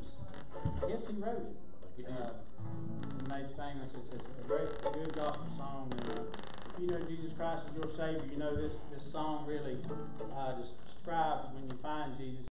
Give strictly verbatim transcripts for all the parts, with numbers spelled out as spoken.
was, I guess he wrote it. Uh, made famous. It's, it's a great, good gospel song. And uh, if you know Jesus Christ as your Savior, you know this, this song really uh, describes when you find Jesus.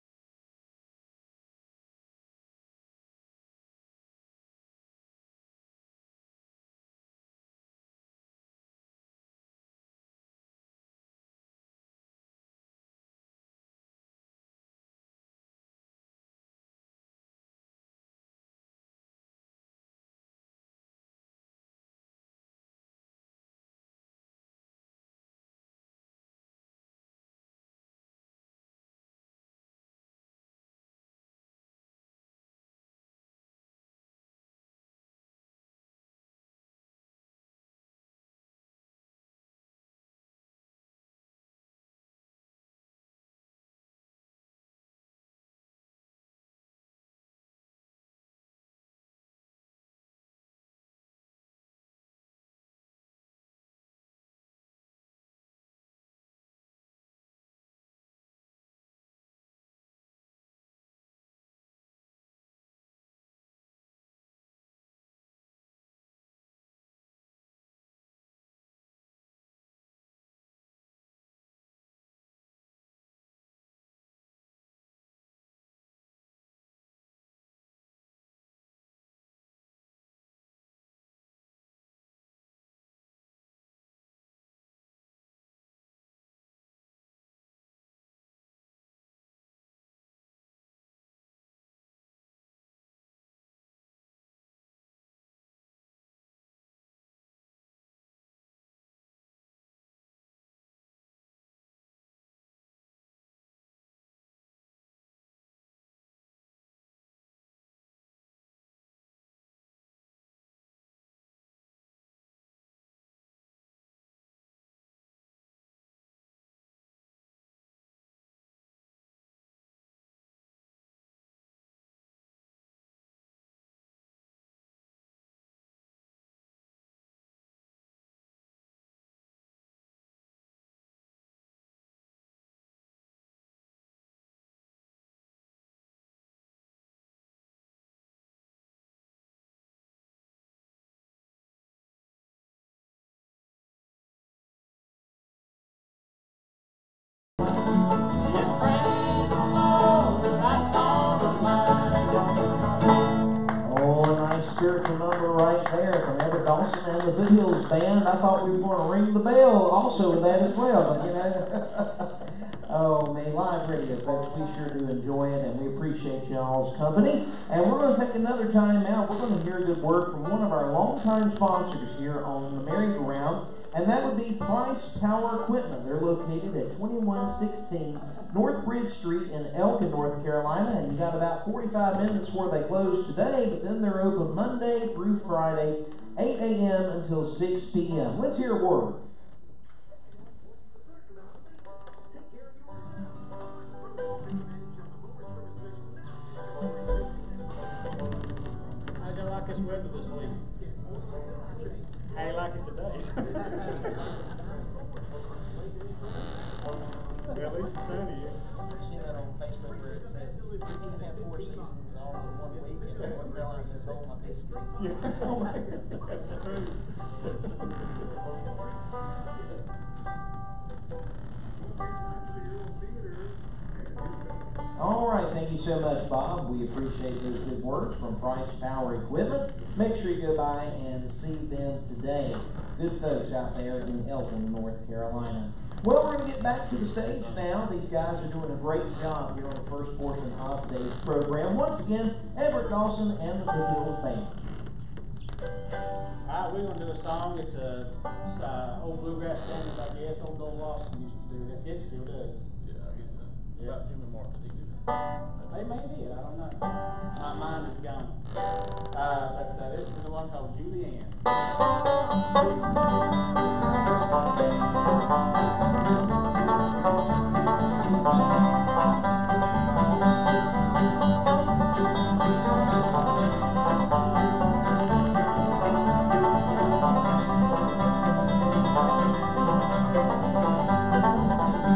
Spiritual number right there from Everett Dawson and the Foothills Band. I thought we were going to ring the bell also with that as well, but you know. Oh man, live radio, folks. We sure do enjoy it, and we appreciate y'all's company. And we're going to take another time out. We're going to hear a good word from one of our longtime sponsors here on the merry-go-round, and that would be Price Power Equipment. They're located at twenty-one sixteen North Bridge Street in Elkin, North Carolina, and you got about forty-five minutes where they close today, but then they're open Monday through Friday, eight a m until six p m Let's hear a word. How'd you like this weather this week? How you like it today? Well, at least it's sunny. I've seen that on Facebook where it says you can have four seasons all in one week, and North Carolina says, "Hold my biscuit." Yeah, oh my God, that's the truth. All right, thank you so much, Bob. We appreciate those good words from Price Power Equipment. Make sure you go by and see them today. Good folks out there in Elkin, North Carolina. Well, we're going to get back to the stage now. These guys are doing a great job here on the first portion of today's program. Once again, Everett Dawson and the Foothills Band. All right, we're going to do a song. It's a it's a old bluegrass standard, I guess. Old Bill Lawson used to do this. Yes, still does. Yeah, I guess that. Yeah. About Jim and Martha, did you? They may be. I don't know. My mind is gone. Uh, but uh, this is the one called Julianne.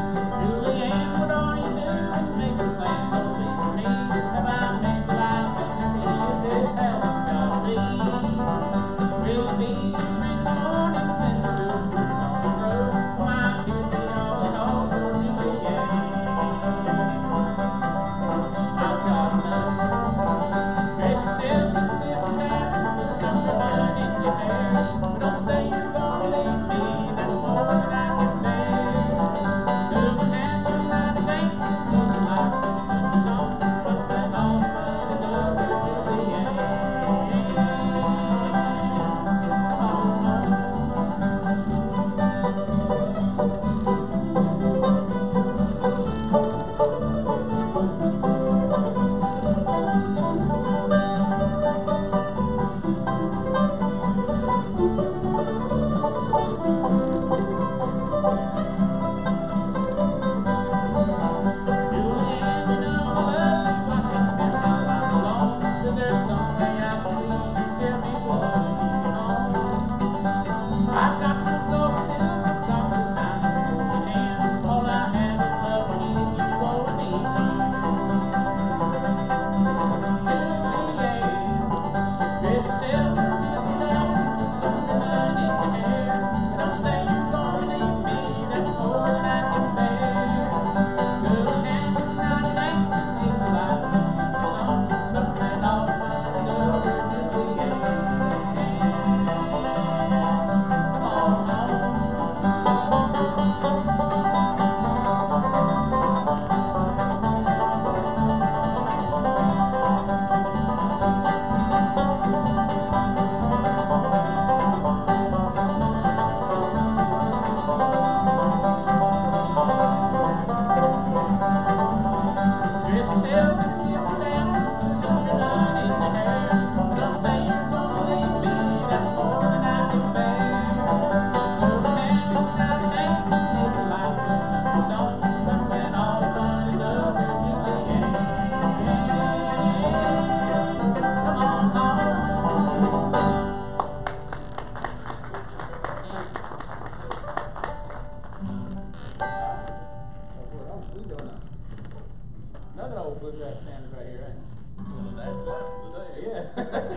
Julianne, what are you doing? Making plans on leaving me. Have I made your life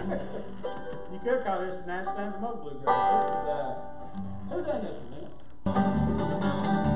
You could call this the national anthem of bluegrass. This is, uh, who done this one, Vince?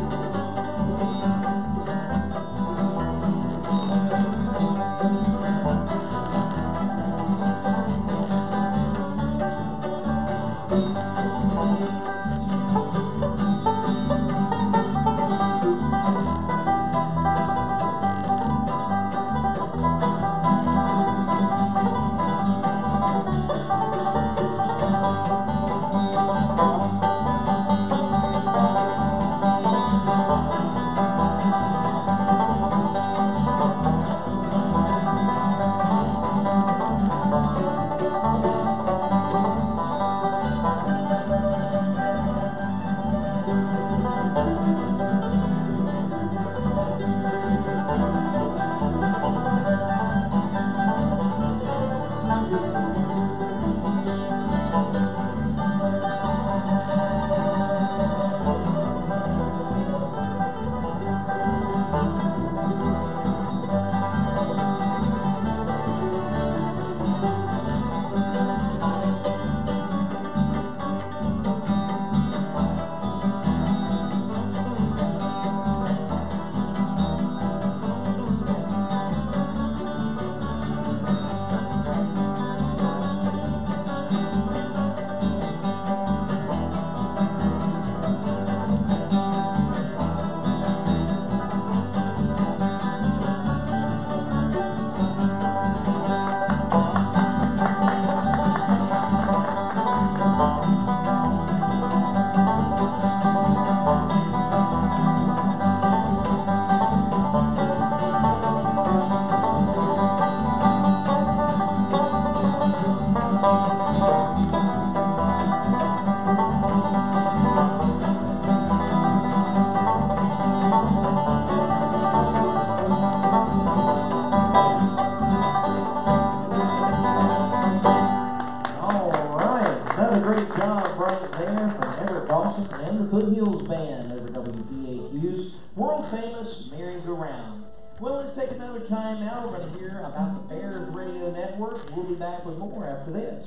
Foothills Band over W P A Q's world famous merry-go-round. Well, let's take another time now. We're going to hear about the Bears Radio Network. We'll be back with more after this.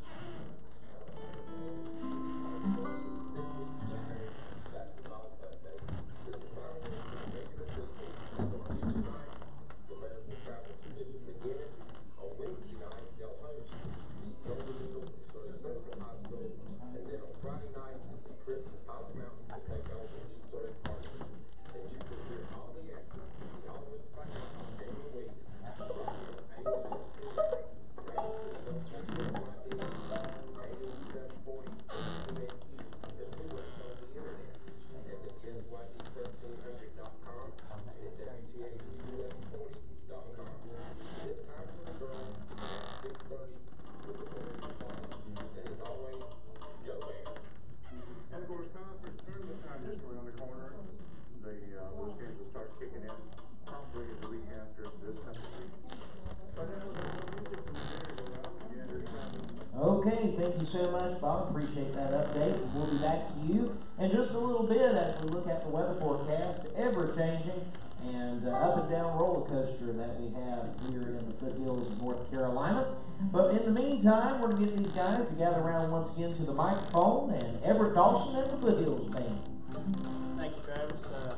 Okay, thank you so much, Bob. Appreciate that update. We'll be back to you in just a little bit as we look at the weather forecast, ever changing and uh, up and down roller coaster that we have here in the foothills of North Carolina. But in the meantime, we're going to get these guys to gather around once again to the microphone, and Everett Dawson and the Foothills Band. Thank you, Travis. Uh,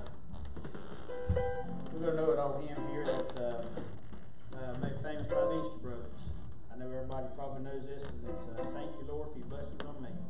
we're going to know it all him here that's uh, uh, made famous by the Easter Brothers. I know everybody probably knows this, and it's uh, thank you, Lord, for your blessings on me.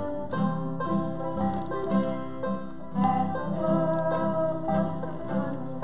As the world looks upon me,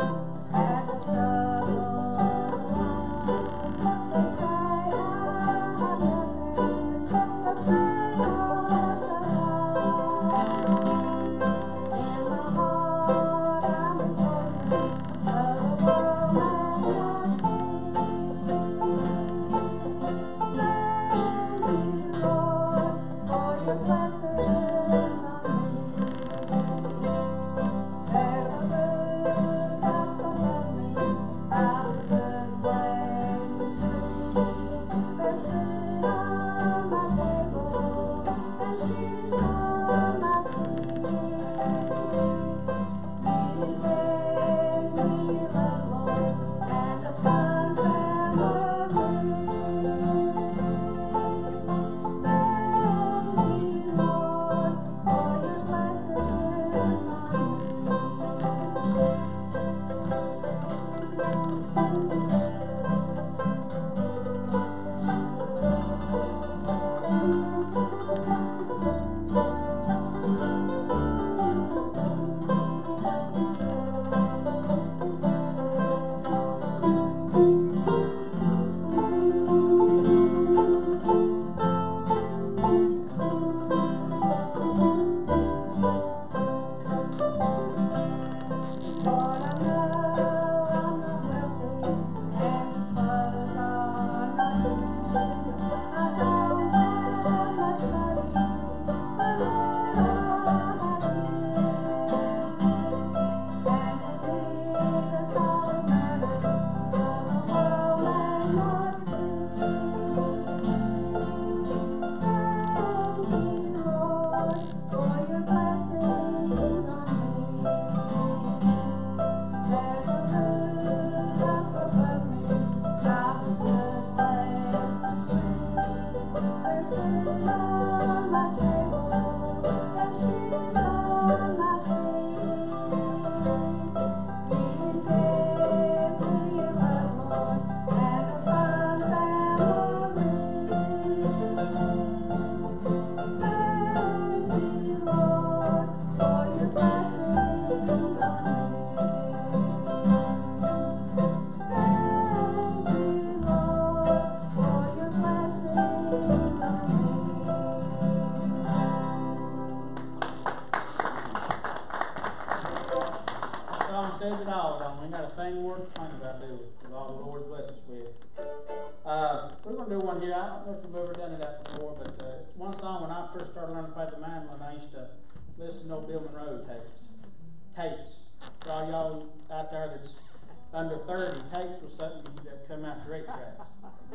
Says it all, don't we? Ain't got a thing more to complain about, do we? With all the Lord's blessed us with. Uh, we're going to do one here. I don't know if you've ever done it out before, but uh, one song when I first started learning to play the mandolin, I used to listen to old Bill Monroe tapes. Tapes. For all y'all out there that's under thirty, tapes was something that come after eight tracks.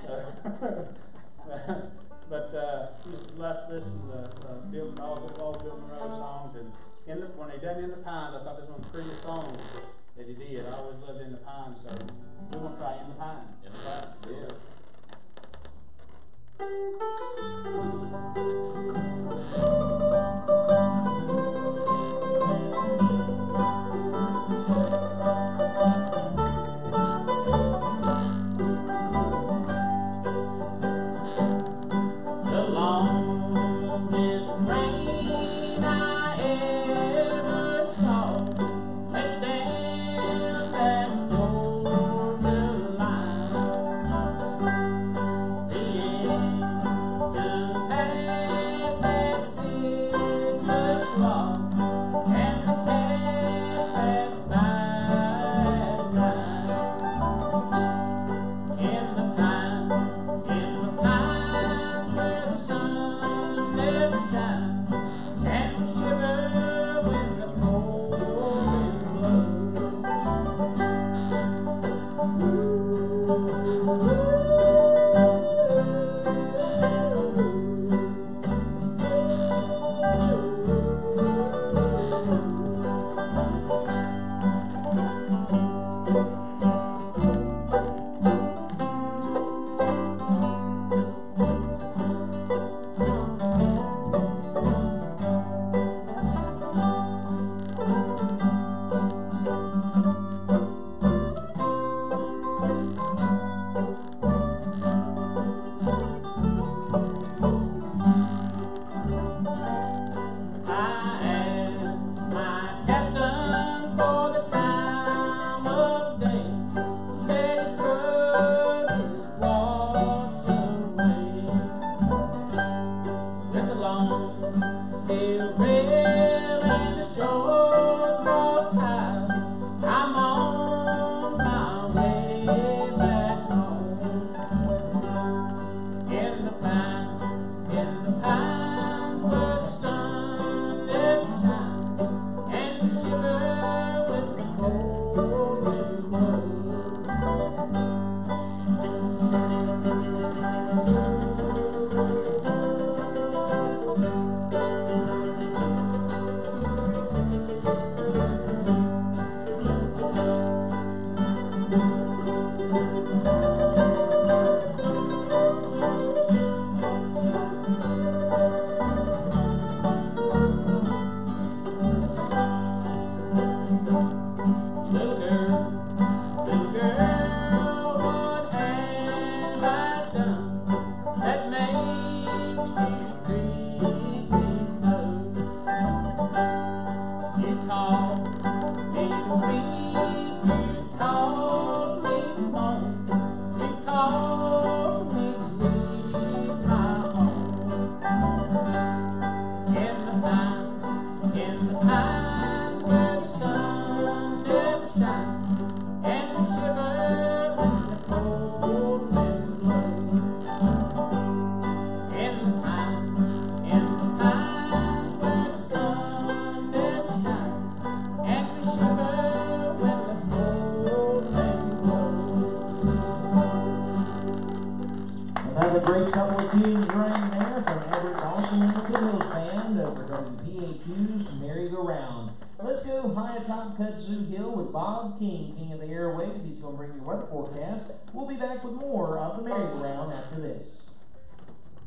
Uh, but uh, used to love to listen to uh, Bill, all the old Bill Monroe songs, and in the, when he done In the Pines, I thought this was one of the prettiest songs that he did. I always loved In the Pines, so we want to try In the Pines. In the Pines, yeah. The longest rain I ever saw went down that Georgia line. The engine passed at six o'clock, and the cab passed by at nine. In the pines, in the pines where the sun never shines, and we shiver when the cold wind blows. I asked my captain for the time of day. He said he threw his watch away. It's a long, still rail and a short cross tide. I'm on my way back home. In the pines, in the pines where the sun never shines, and we shiver when the cold wind blows. Little girl, little girl, what have I done that makes you treat me so? You've caused me to weep, you've caused me to moan, you've caused me to leave my home. In the pines, in the pines where the sun never shines, and we shiver when the cold wind blows. In the pines, in the pines where the sun never shines, and we shiver when the cold wind blows. Another great couple of tunes right there from Everett Dawson and the Fiddles Band over W P A Q's Merry-Go-Round. Let's go high atop Kudzu Hill with Bob King, King of the Airwaves. He's going to bring you weather forecast. We'll be back with more of the Merry-Go-Round after this.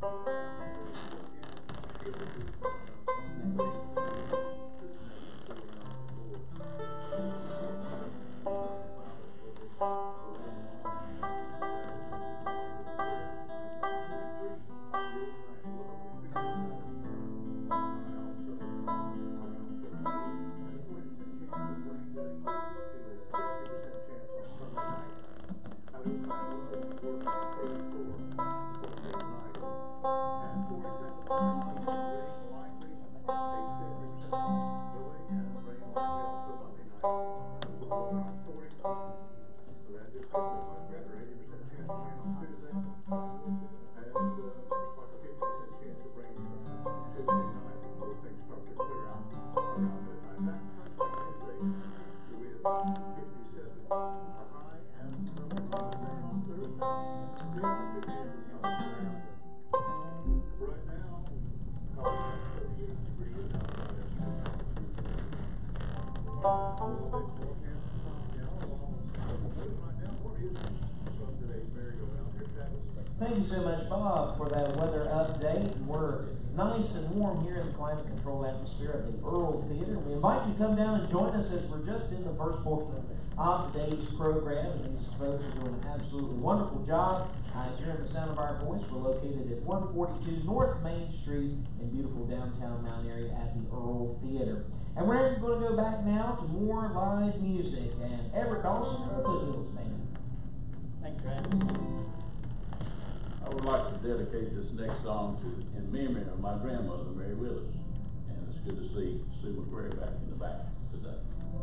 Thank you so much, Bob, for that weather update. We're nice and warm here in the climate controlled atmosphere of the Earl Theater. We invite you to come down and join us as we're just in the first portion of today's program. And these folks are doing an absolutely wonderful job. Uh, if you're in the sound of our voice, we're located at one forty-two North Main Street in beautiful downtown Mount Airy at the Earl Theater. And we're going to go back now to more live music. And Everett Dawson of the Foothills Band. Thank you, Travis. I would like to dedicate this next song to in memory of my grandmother, Mary Willis. And it's good to see Sue McQuarrie back in the back today.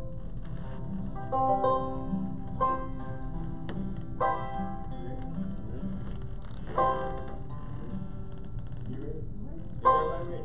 You ready? Everybody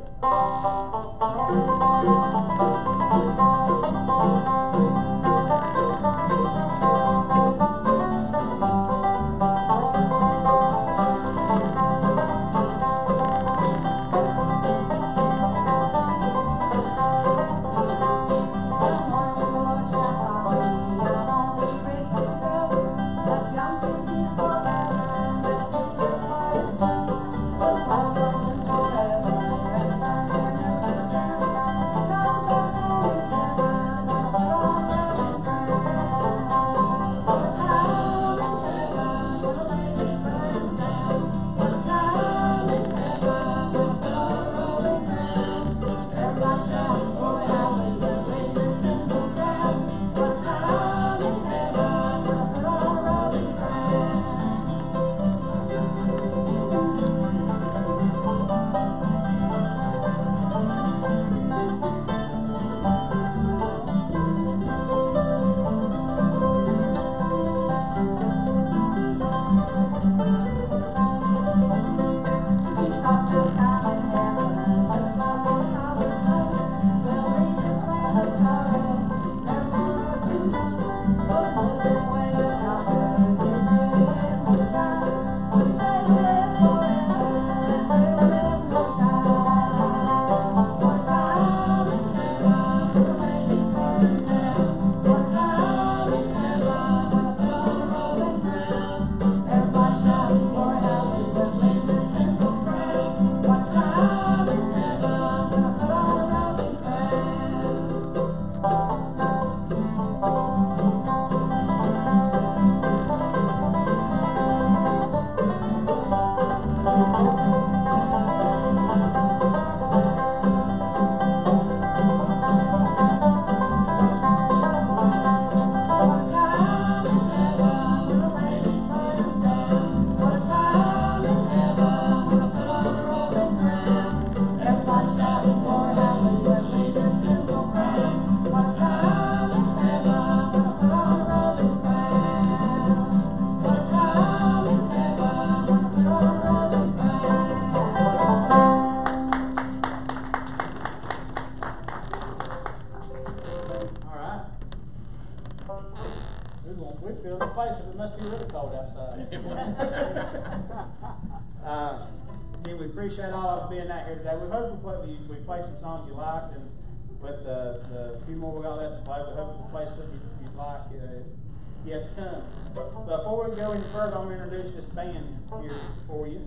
uh, again, we appreciate all of you being out here today. We hope we play, we played some songs you liked, and with uh, the few more we got left to play, we hope we play something you, you'd like. Uh, you have to come. But before we go any further, I'm going to introduce this band here for you.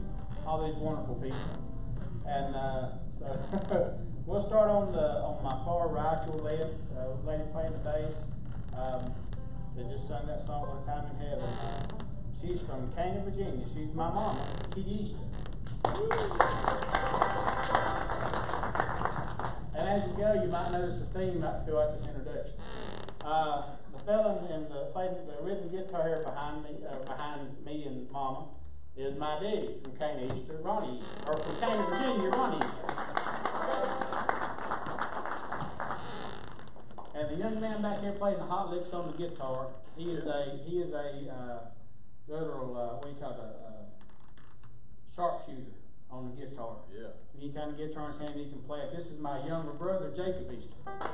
all these wonderful people. And uh, so we'll start on the on my far right, your left, uh, lady playing the bass. Um, they just sung that song "One Time in Heaven." Uh, she's from Canaan, Virginia. She's my mama, Kitty Easter. And as you go, you might notice a theme right throughout this introduction. Uh, the fellow in the playing the rhythm guitar here behind me, uh, behind me and Mama, is my daddy from Canaan Easter, Ronnie Easter, or from Canaan, Virginia, Ronnie Easter. And the young man back here playing the hot licks on the guitar, he is a he is a uh, literal uh, what do you call it, a uh, sharpshooter on the guitar. Yeah. Any kind of guitar in his hand, he can play it. This is my younger brother, Jacob Easter.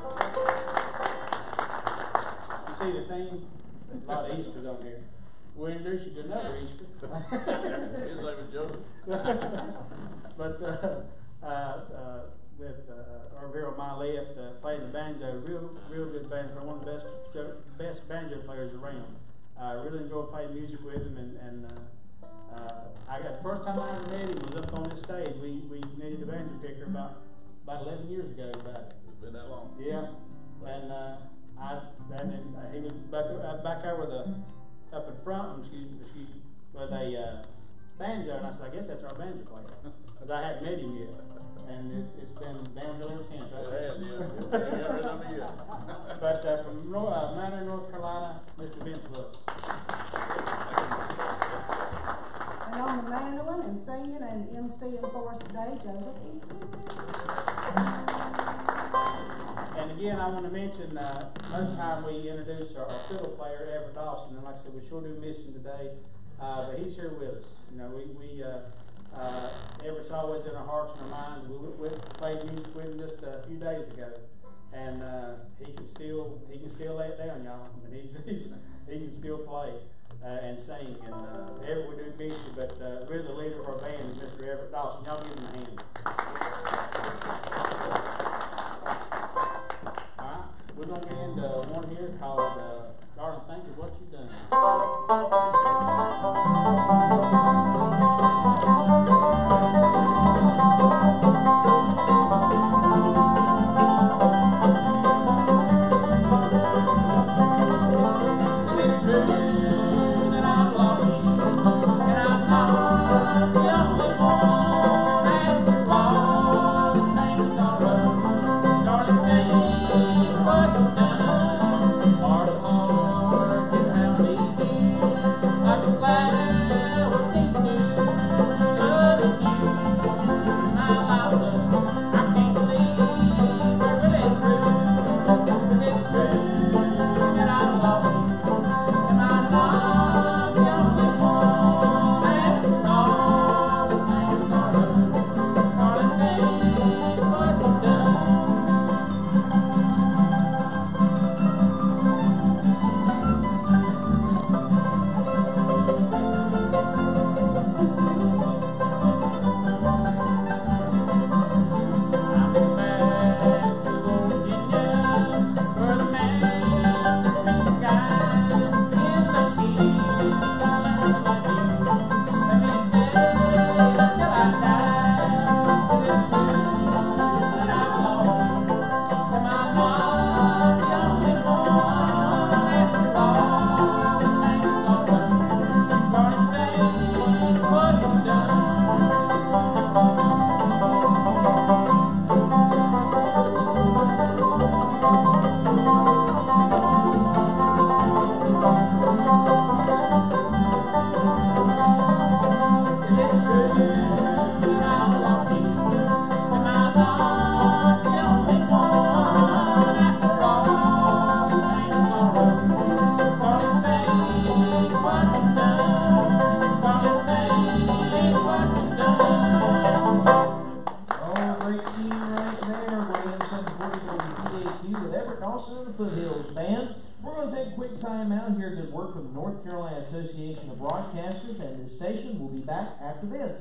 You see the theme? A lot of Easters on here. We'll introduce you to another Easter. His name is Joseph. But uh, uh, uh, with uh, over here on my left, uh, playing the banjo, real, real good banjo player, one of the best, best banjo players around. I uh, really enjoyed playing music with him, and, and uh, uh, I got the first time I ever met him was up on this stage. We we needed a banjo picker about about eleven years ago. About It's been that long. yeah, and uh, I and then uh, he was back uh, back over the up in front. Excuse me, excuse me, with a uh, banjo, and I said, I guess that's our banjo player, because I hadn't met him yet, and it's, it's been downhill ever since. Right? It has, yeah. It ain't rid of me yet. But uh, from North, uh, Manor, North Carolina, Mister Vince Willis. And on the mandolin and singing and emceeing for us today, Joseph Easter. And again, I want to mention, uh, most time we introduce our, our fiddle player, Everett Dawson, and like I said, we sure do miss him today, uh, but he's here with us. You know, we, we uh, uh, Everett's always in our hearts and our minds. We, we played music with him just a few days ago, and uh, he can still he can still lay it down, y'all. I mean, he's, he's he can still play uh, and sing. And uh, Everett, we do miss you, but uh, really the leader of our band is Mister Everett Dawson. Y'all give him a hand. We're going to get into one here called uh, Darling, Think of What You've Done. Is it true that I've lost you, and I'm not the only one after all this pain and sorrow? Darling, think what you've done. Hard of heart, you have me too. Like a flower deep blue, loving you, my life, I can't believe we're really through. Is it true that I've lost you? Am I not the only one after all this pain and sorrow? Darling, think what you've done. Foothills Band. We're going to take a quick time out here. Good work from the North Carolina Association of Broadcasters, and this station will be back after this.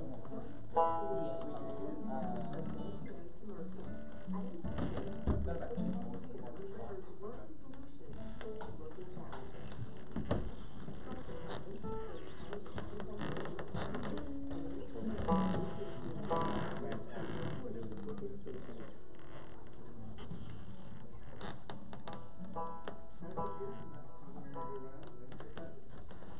About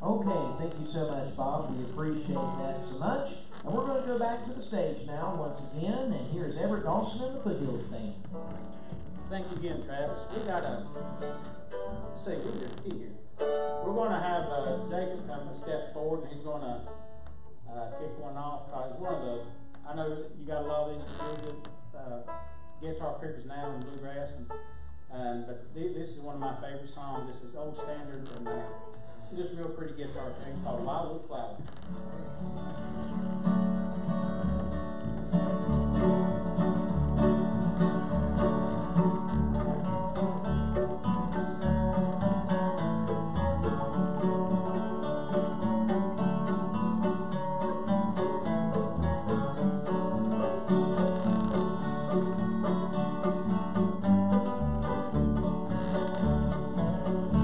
Okay, thank you so much, Bob. We appreciate that so much. And we're going to go back to the stage now once again, and here's Everett Dawson and the Foothills Band. Thank you again, Travis. We got a, let's see, we just key here. We're going to have uh, Jacob come a step forward, and he's going to uh, kick one off. Cause one of the, I know you got a lot of these really good uh, guitar pickers now in bluegrass, and um, but th this is one of my favorite songs. This is old standard, and uh, it's just a real pretty guitar thing called Wildwood Flower.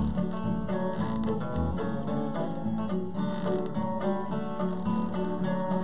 Thank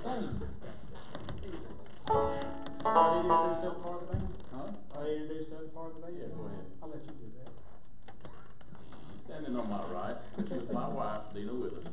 sing. Are you introduced to the part of the band? Huh? Are you introduced to the part of the band? Yeah, go ahead. I'll let you do that. Standing on my right is my wife, Dina Willis.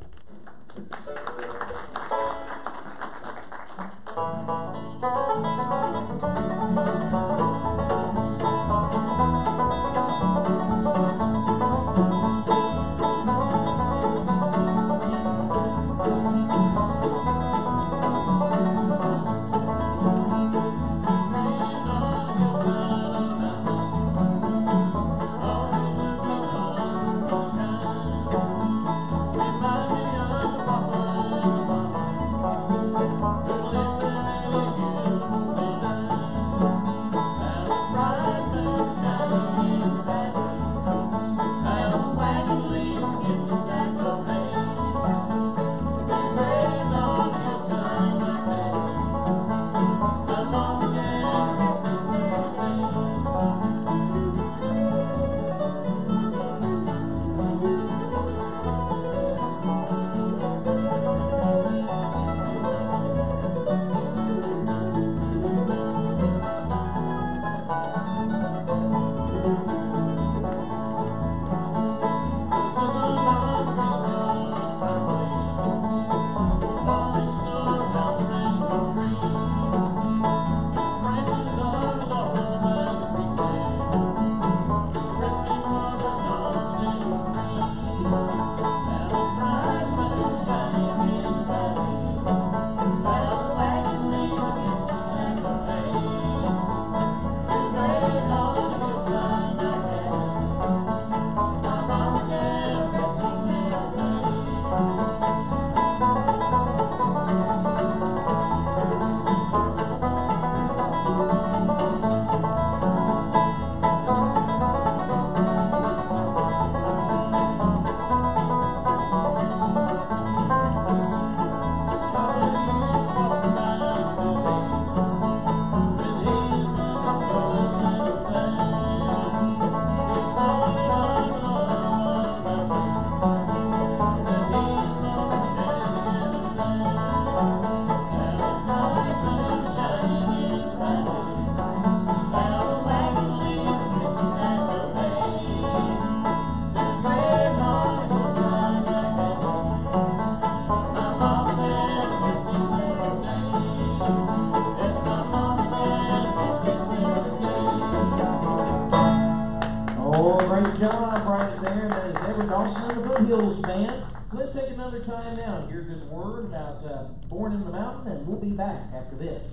Let's take another time now and hear a good word about uh, Born in the Mountain, and we'll be back after this.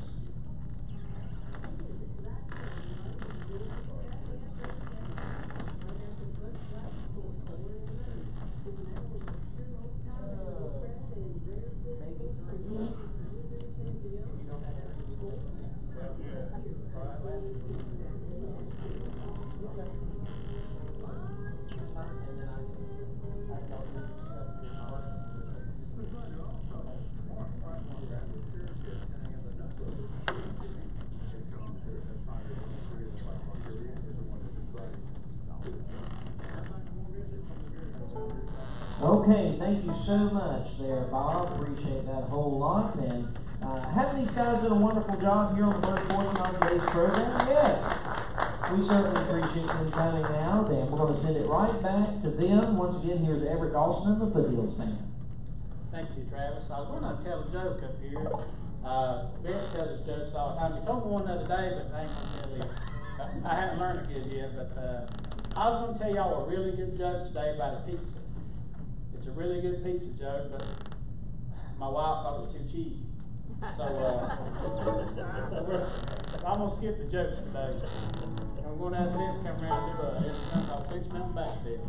Okay, thank you so much there, Bob. Appreciate that a whole lot. And uh, haven't these guys done a wonderful job here on the first portion of today's program? Yes. We certainly appreciate them coming out, and we're going to send it right back to them. Once again, here's Everett Dawson and the Foothills Band. Thank you, Travis. I was going to tell a joke up here. Uh, Vince tells us jokes all the time. He told me one the other day, but I ain't going to tell you. I haven't learned it good yet, but uh, I was going to tell y'all a really good joke today about a pizza. It's a really good pizza joke, but my wife thought it was too cheesy. So, uh, so we're, I'm going to skip the jokes today. I'm going to have this come around and do a instrument called Fix Mountain Backstep.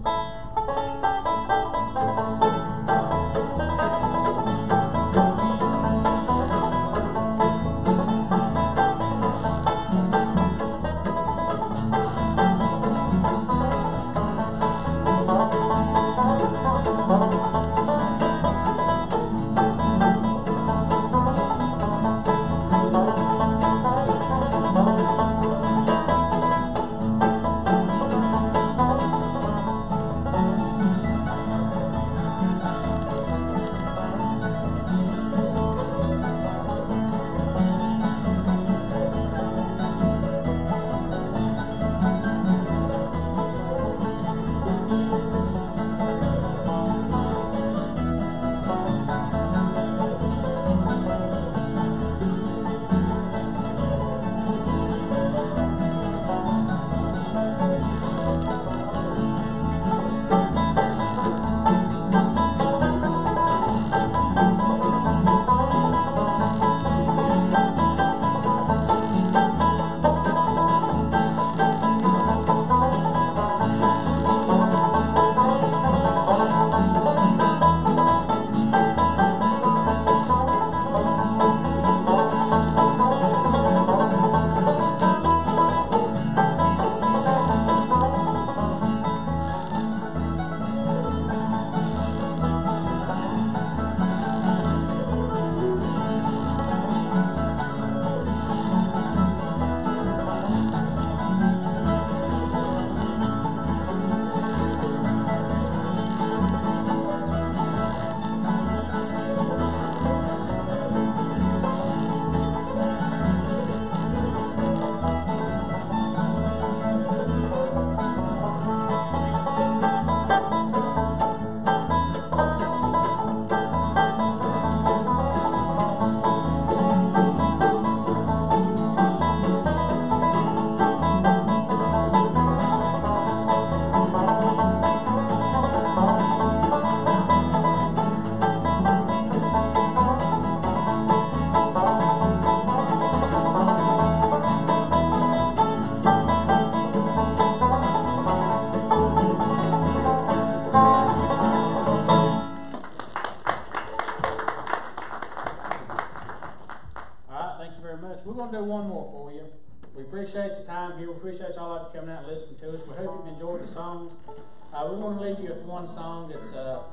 minutes. We're going to do one more for you. We appreciate the time here. We appreciate y'all of you coming out and listening to us. We hope you've enjoyed the songs. Uh, we want to leave you with one song that's uh,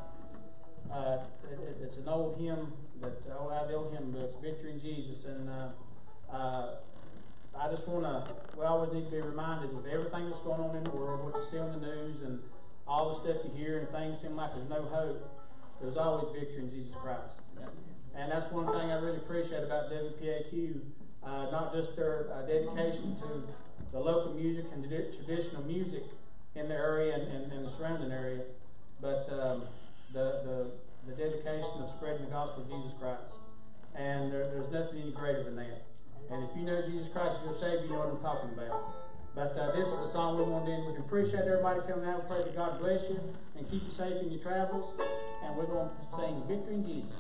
uh, it, it's an old hymn that oh, out of the old hymn books, "Victory in Jesus." And uh, uh, I just want to. We always need to be reminded with everything that's going on in the world, what you see on the news, and all the stuff you hear, and things seem like there's no hope. There's always victory in Jesus Christ. And that's one thing I really appreciate about W P A Q, uh, not just their uh, dedication to the local music and the traditional music in the area and, and, and the surrounding area, but um, the, the, the dedication of spreading the gospel of Jesus Christ. And there, there's nothing any greater than that. And if you know Jesus Christ as your Savior, you know what I'm talking about. But uh, this is a song we want to end with. We appreciate everybody coming out. We pray that God bless you and keep you safe in your travels. And we're going to sing Victory in Jesus.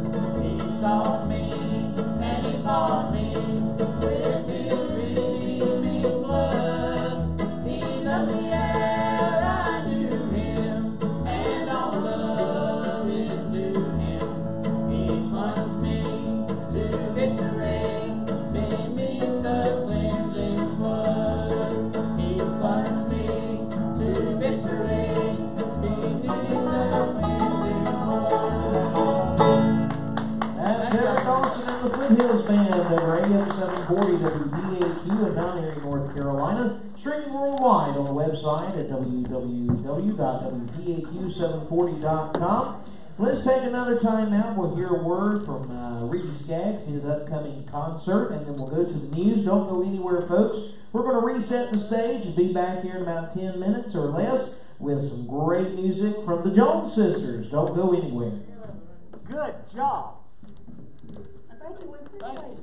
Saw me and he bought me with his redeeming M seven forty W D A Q in Mount Airy, North Carolina. Streaming worldwide on the website at w w w dot w d a q seven forty dot com. Let's take another time now. We'll hear a word from uh, Reedy Skaggs, his upcoming concert, and then we'll go to the news. Don't go anywhere, folks. We're going to reset the stage and be back here in about ten minutes or less with some great music from the Jones Sisters. Don't go anywhere. Good job. Thank you, we appreciate it.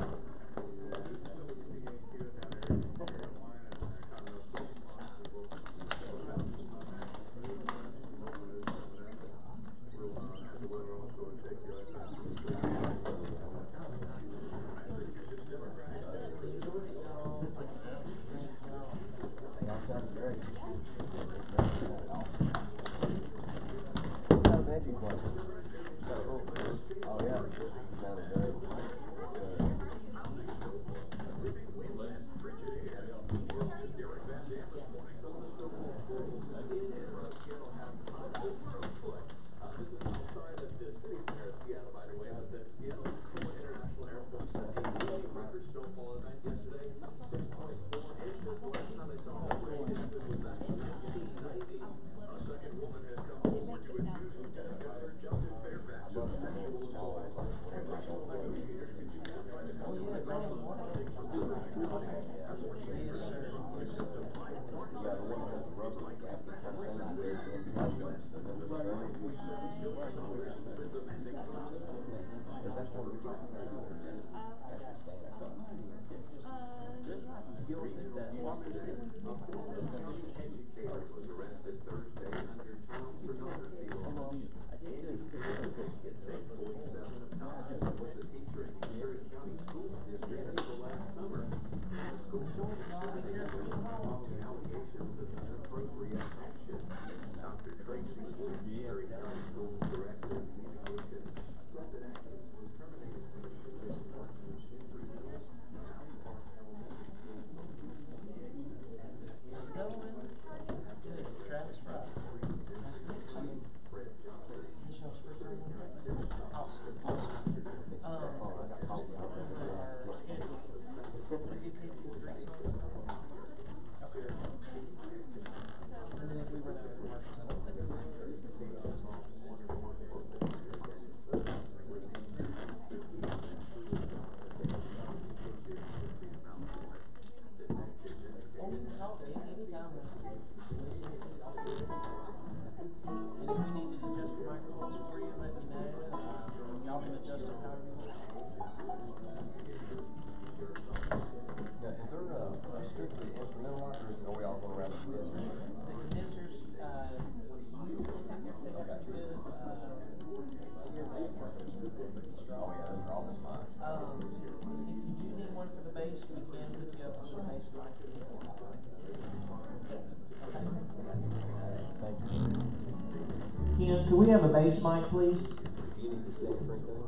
Ken, could we have a bass mic, please? You need to stand for anything?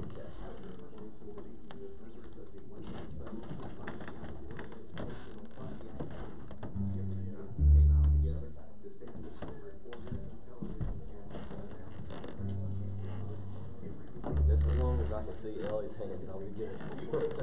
Just as long as I can see Ellie's hands, I'll be good.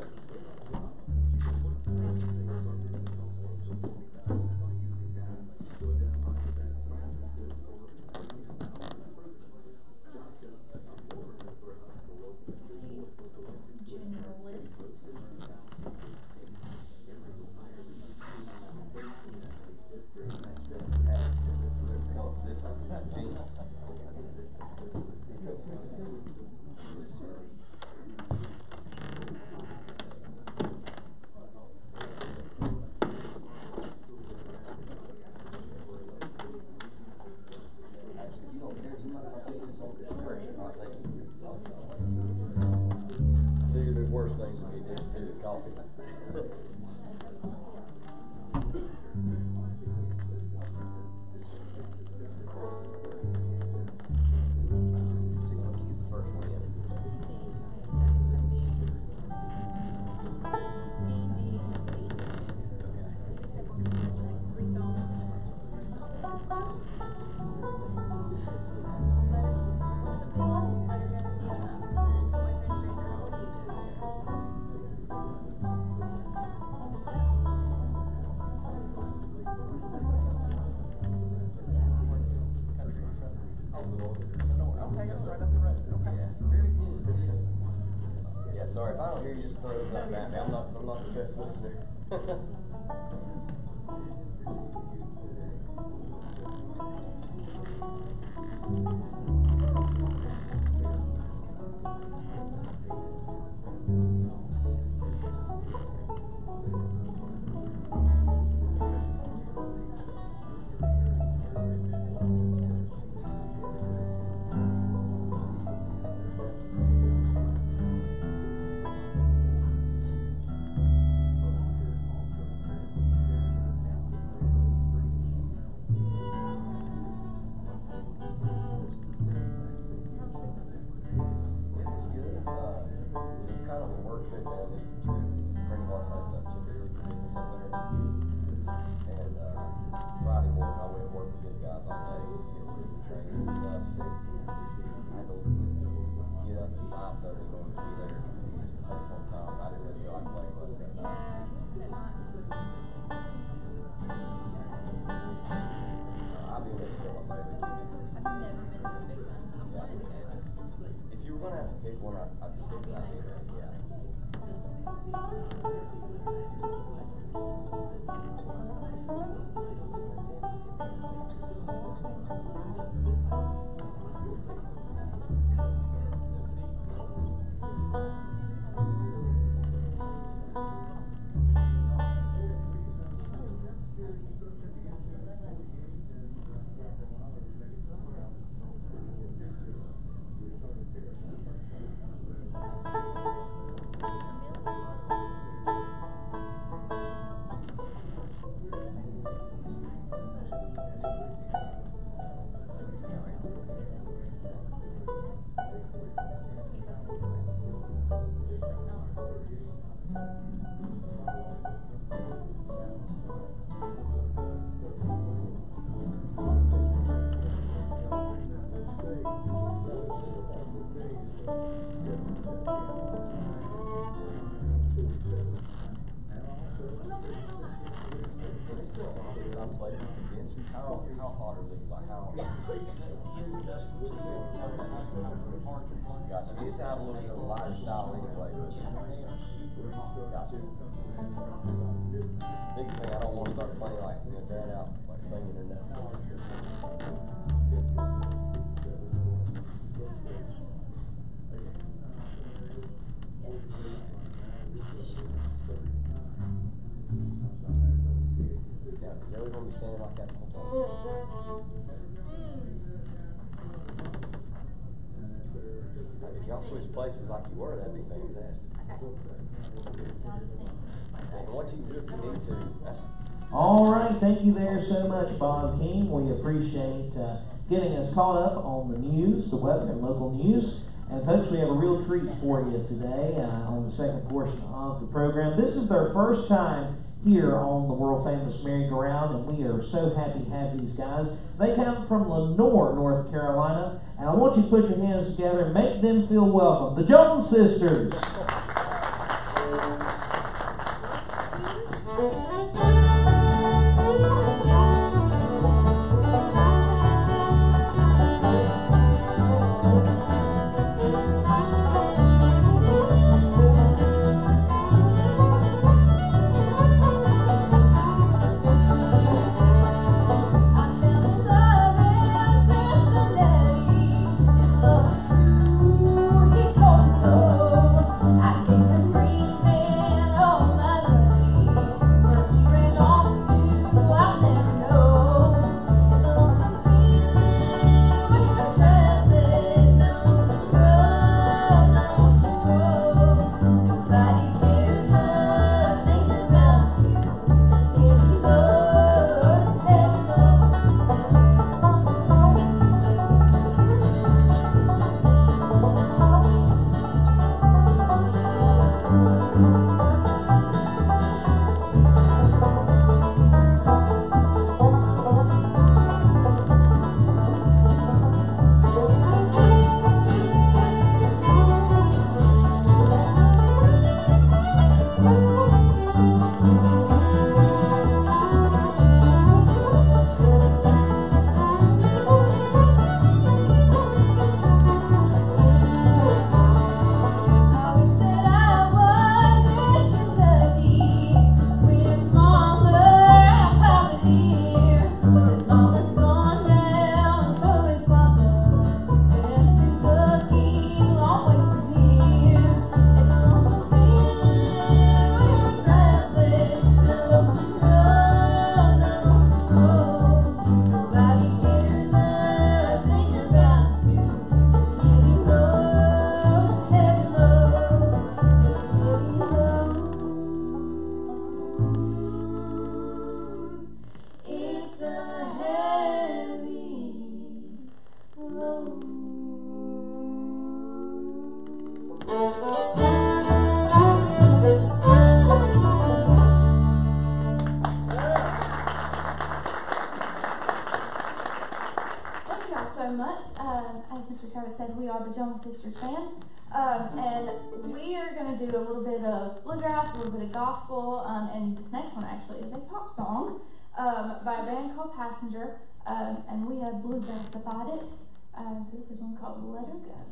Lenore. Okay, that's right up the road. Okay. Yeah. Very good. Yeah, sorry, if I don't hear you, just throw something at me. I'm not, I'm not the best listener. How, how hot are these? Like how? Gotcha. You used to have a little bit of a lighter style anyway. Gotcha. Biggest thing, I don't want to start playing like, you know, dragging out, like singing or nothing. Yeah, is everyone going to be standing like that the whole time? If y'all switch places like you were, that'd be fantastic. And what you can do if you need to, that's... All right, thank you there so much, Bob King. We appreciate uh, getting us caught up on the news, the weather, and local news. And folks, we have a real treat for you today uh, on the second portion of the program. This is their first time here on the world-famous merry-go-round, and we are so happy to have these guys. They come from Lenore, North Carolina, and I want you to put your hands together and make them feel welcome. The Jones Sisters. He told me so. Jones Sisters Band. Um, and we are going to do a little bit of bluegrass, a little bit of gospel, um, and this next one actually is a pop song um, by a band called Passenger, um, and we have bluegrass about it. Um, so this is one called Let Her Go.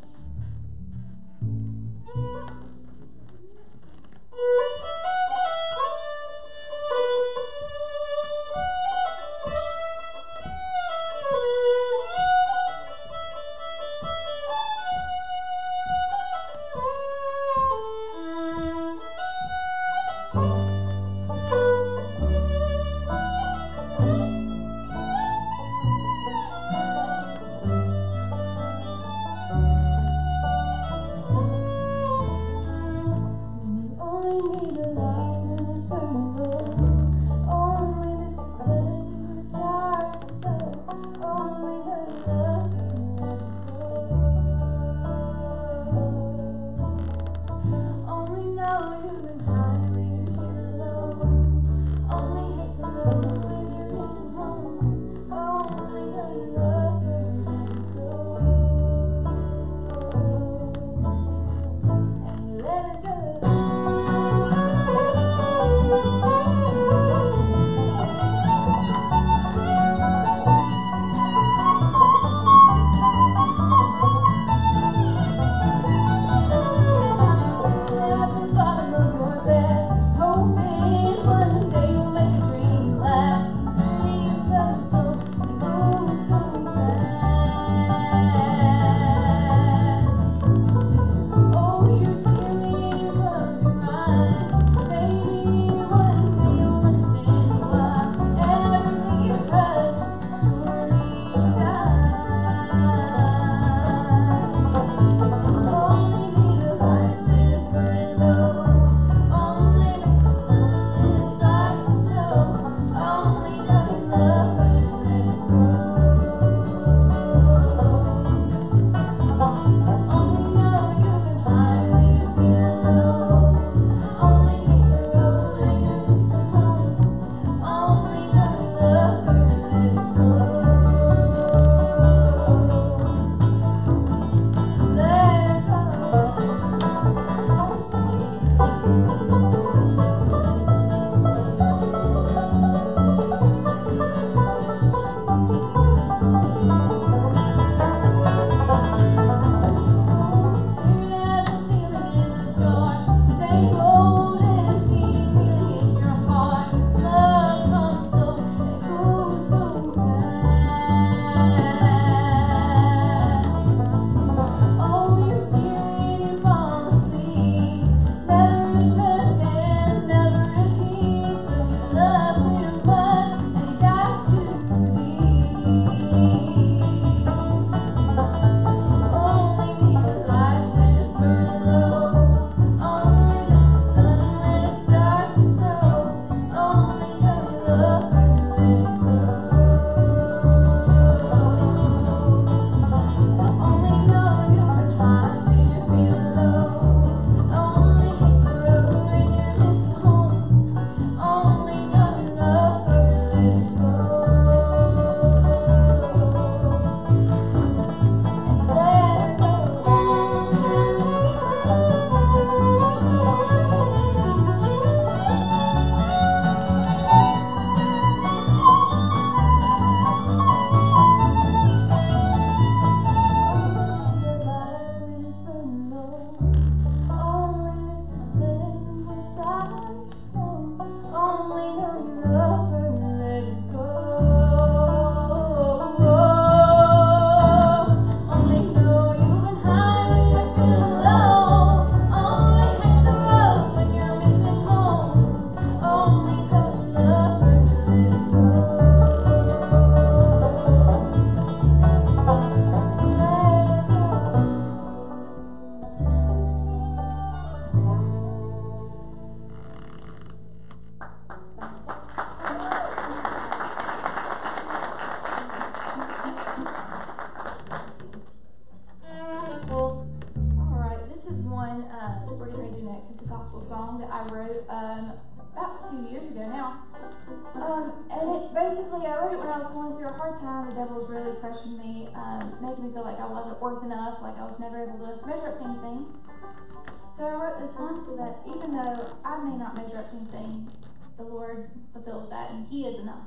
Um, about two years ago now. Um, and and it basically, I wrote it when I was going through a hard time. The devil was really pressuring me, um, making me feel like I wasn't worth enough, like I was never able to measure up to anything. So I wrote this one that even though I may not measure up to anything, the Lord fulfills that, and He is enough.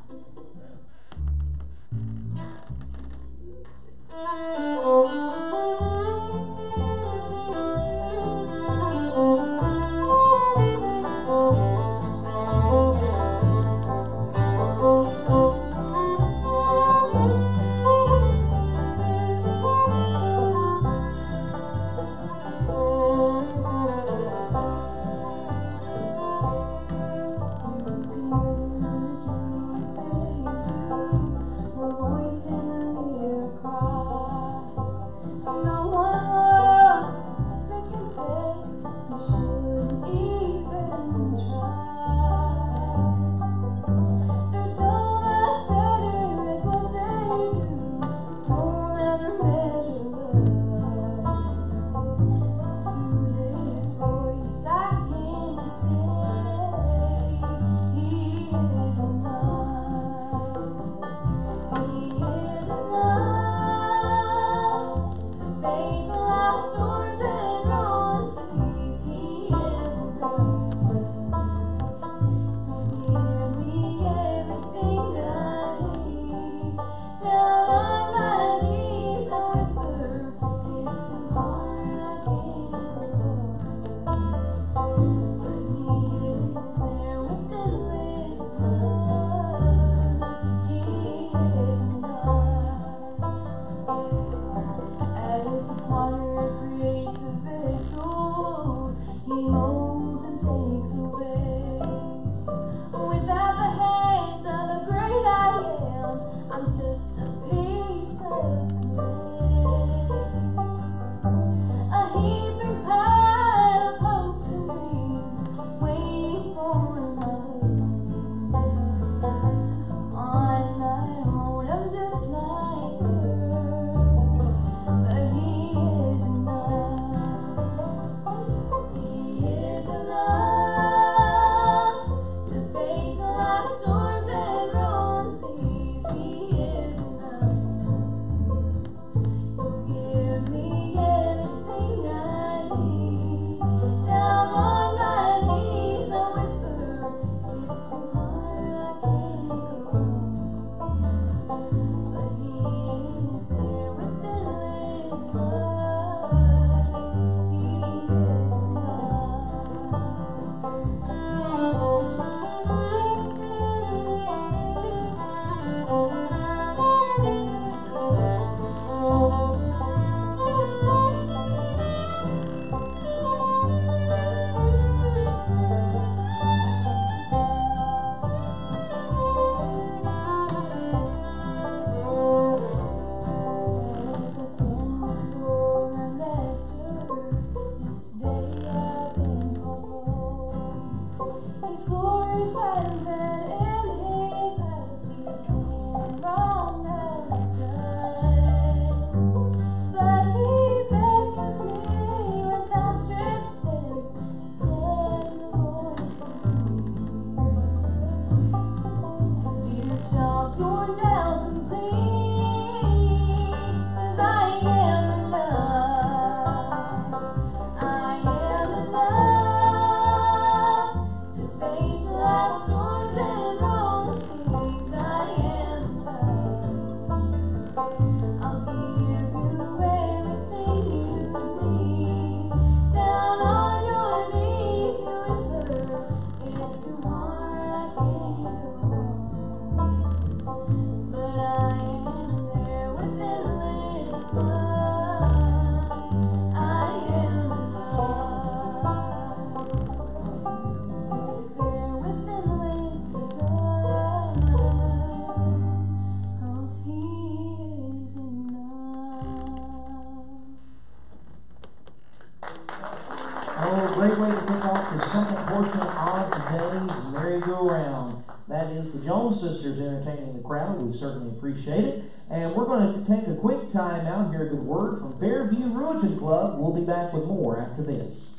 Great way to kick off the second portion of today's merry-go-round. That is the Jones Sisters entertaining the crowd. We certainly appreciate it. And we're going to take a quick time out, hear a good word from Fairview Religion Club. We'll be back with more after this.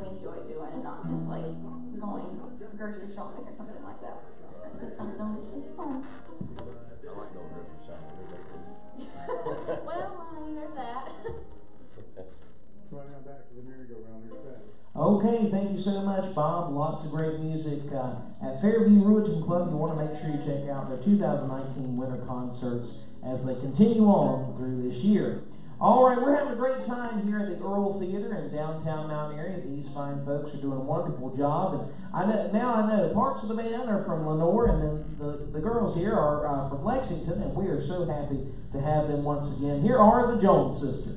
enjoy doing and not just like going grocery shopping or something like that. It's just something it's fun. I like going grocery shopping. There's Well, I mean, there's that. Right now back to the merry-go-round here fast. Okay, thank you so much, Bob. Lots of great music uh, at Fairview Ruritan Club. You want to make sure you check out their two thousand nineteen winter concerts as they continue on through this year. All right, we're having a great time here at the Earl Theater in downtown Mount Airy. These fine folks are doing a wonderful job. And I know, now I know parts of the band are from Lenore, and then the, the girls here are uh, from Lexington, and we are so happy to have them once again. Here are the Jones Sisters.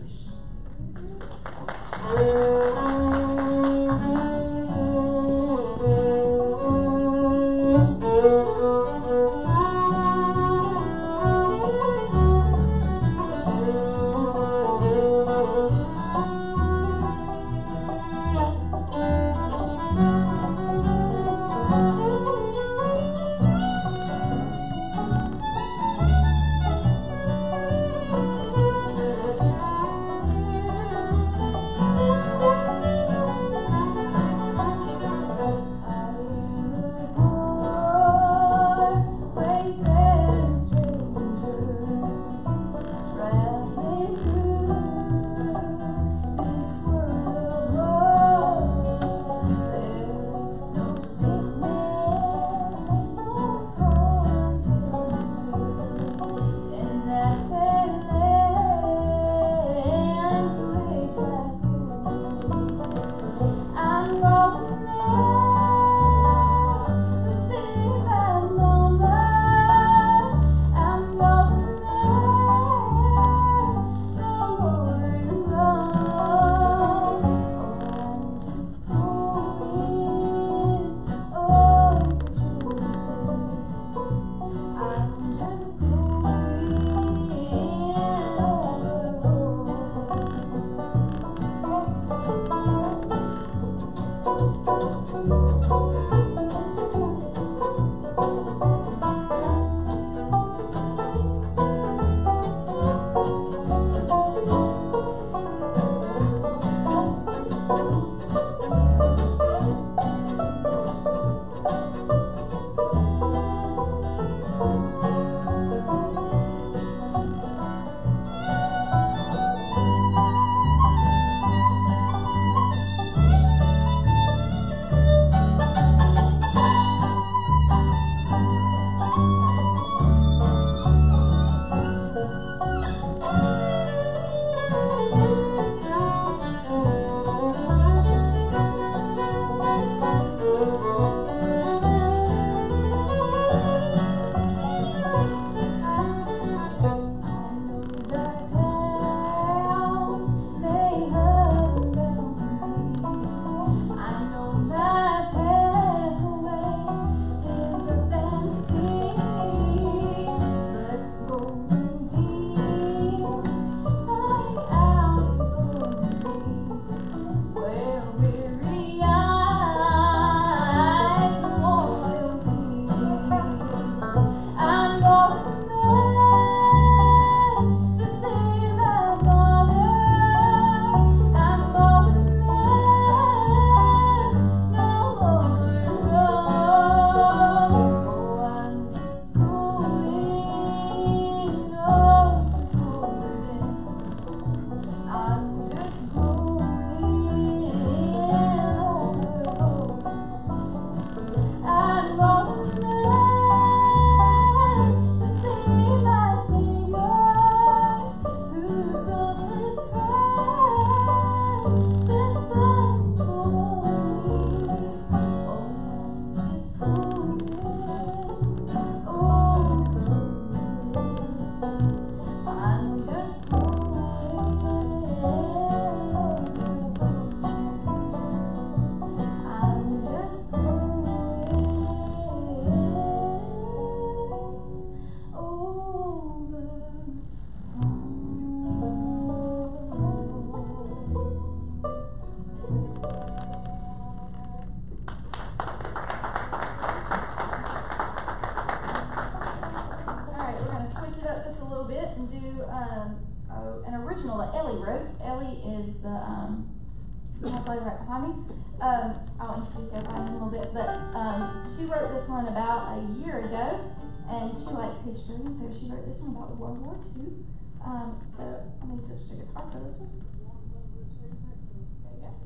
Um, I'll introduce everybody in a little bit, but um, she wrote this one about a year ago, and she likes history, and so she wrote this one about World War Two. Um, so let me switch to guitar for this one. There you go.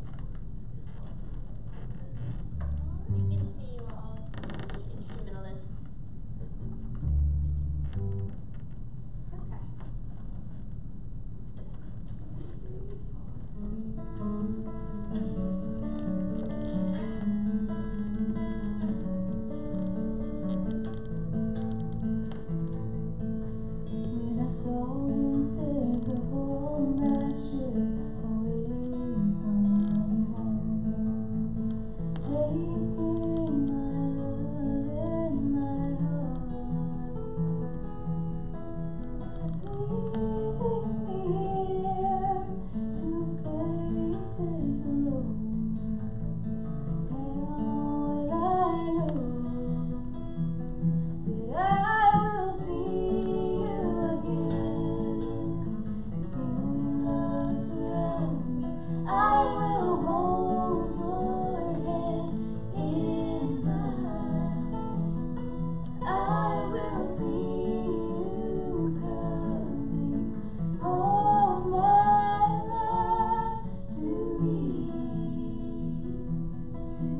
You can see we're all the instrumentalists. Okay. When I saw him sail before that ship away from home, taking my love and my heart, leaving me here to face this alone. How will I know that I will see you again? Feel your love surround me. I will hold your hand in mine. I will see you coming home, my love, to me, to me.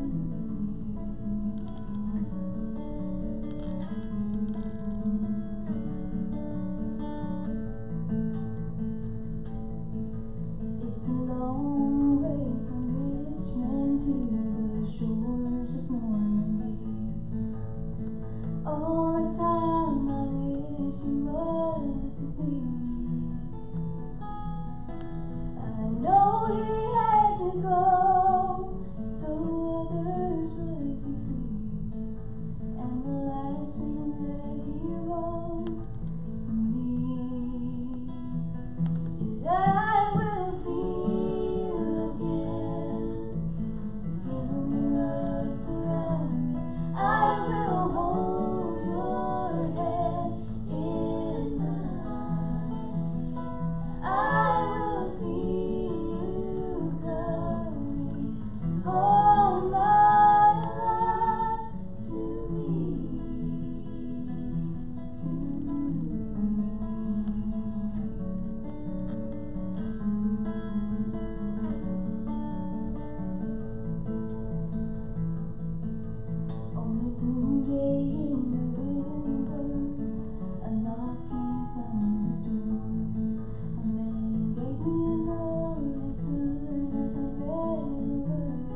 It's a long way from Richmond to the shores of Normandy. All the time I wish you was with me. I know he had to go so others would be free. And the last thing that he wrote to me is, I will see you again. Feel your love surround me. I will hold your hand in mine. I will see you coming home, my love, to me, to me. On a blue day in November, a knocking from the door. A man gave me a note and stood as I read the words.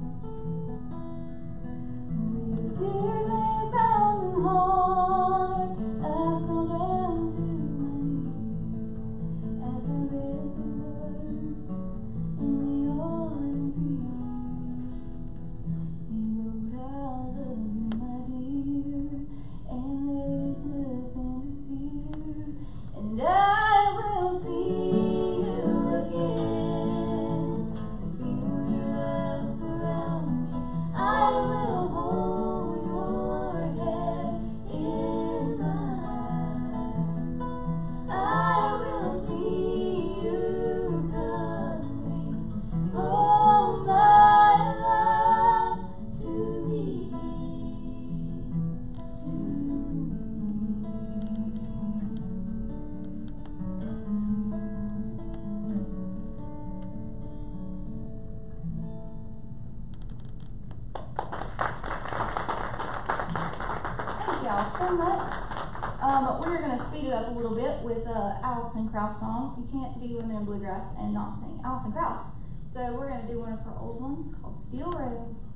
With tears in fountain heart, I fell down to my knees as I read the words in the autumn breeze. He wrote, I love you, my dear, and there is nothing to fear, and I will see you again. Feel your love surround me. I will hold your hand in mine. I will see you coming home, my love, to me, to me. Thank y'all so much. Um, we're going to speed it up a little bit with uh, Alison Krauss song. You can't be Women in Bluegrass and not sing Alison Krauss. So we're going to do one of her old ones called Steel Rails.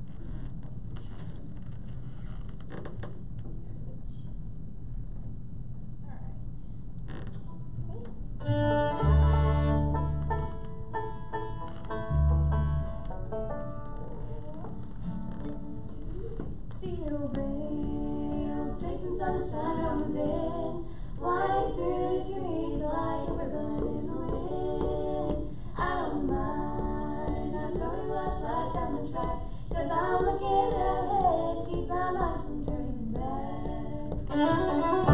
Steel rails, chasing sunshine on the bed, winding through the trees like a ribbon in the wind. I don't mind, I know you like life down the track, 'cause I'm looking ahead to keep my mind from turning back.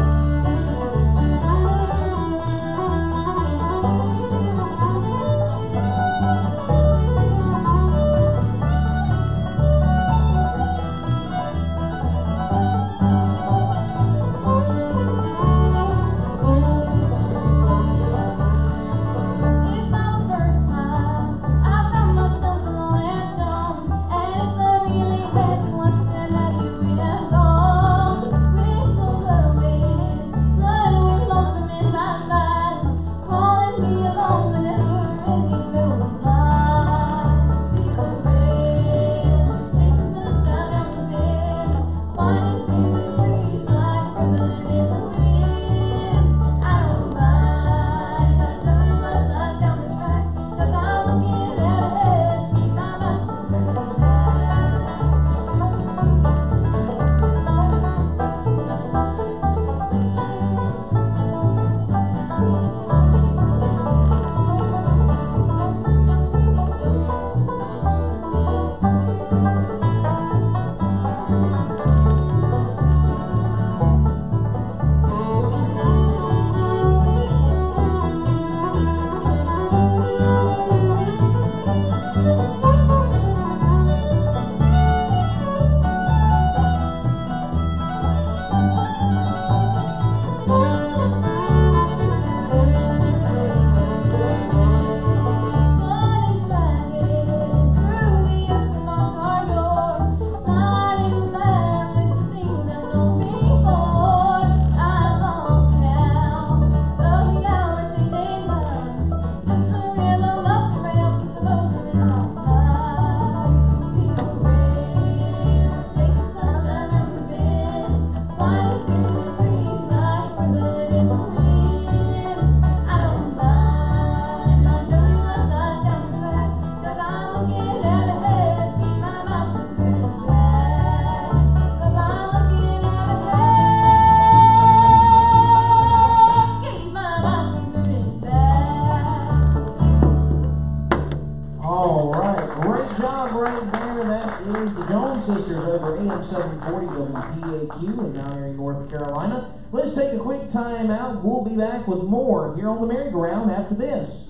There's the Jones Sisters over A M seven forty W P A Q in Mount Airy, North Carolina. Let's take a quick time out. We'll be back with more here on the merry-go-round after this.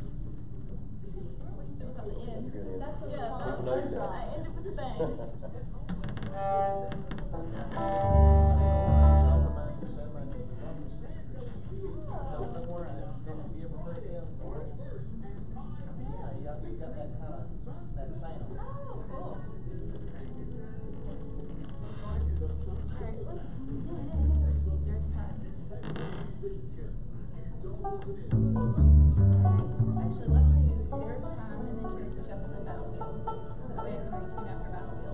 I ended with a bang. You got that kind of, that sound. Oh, cool. Alright, let's let's see, there's time. Actually, let's do There's a Time and then Cherokee Shuffle and Battlefield. That way I can retune after Battlefield.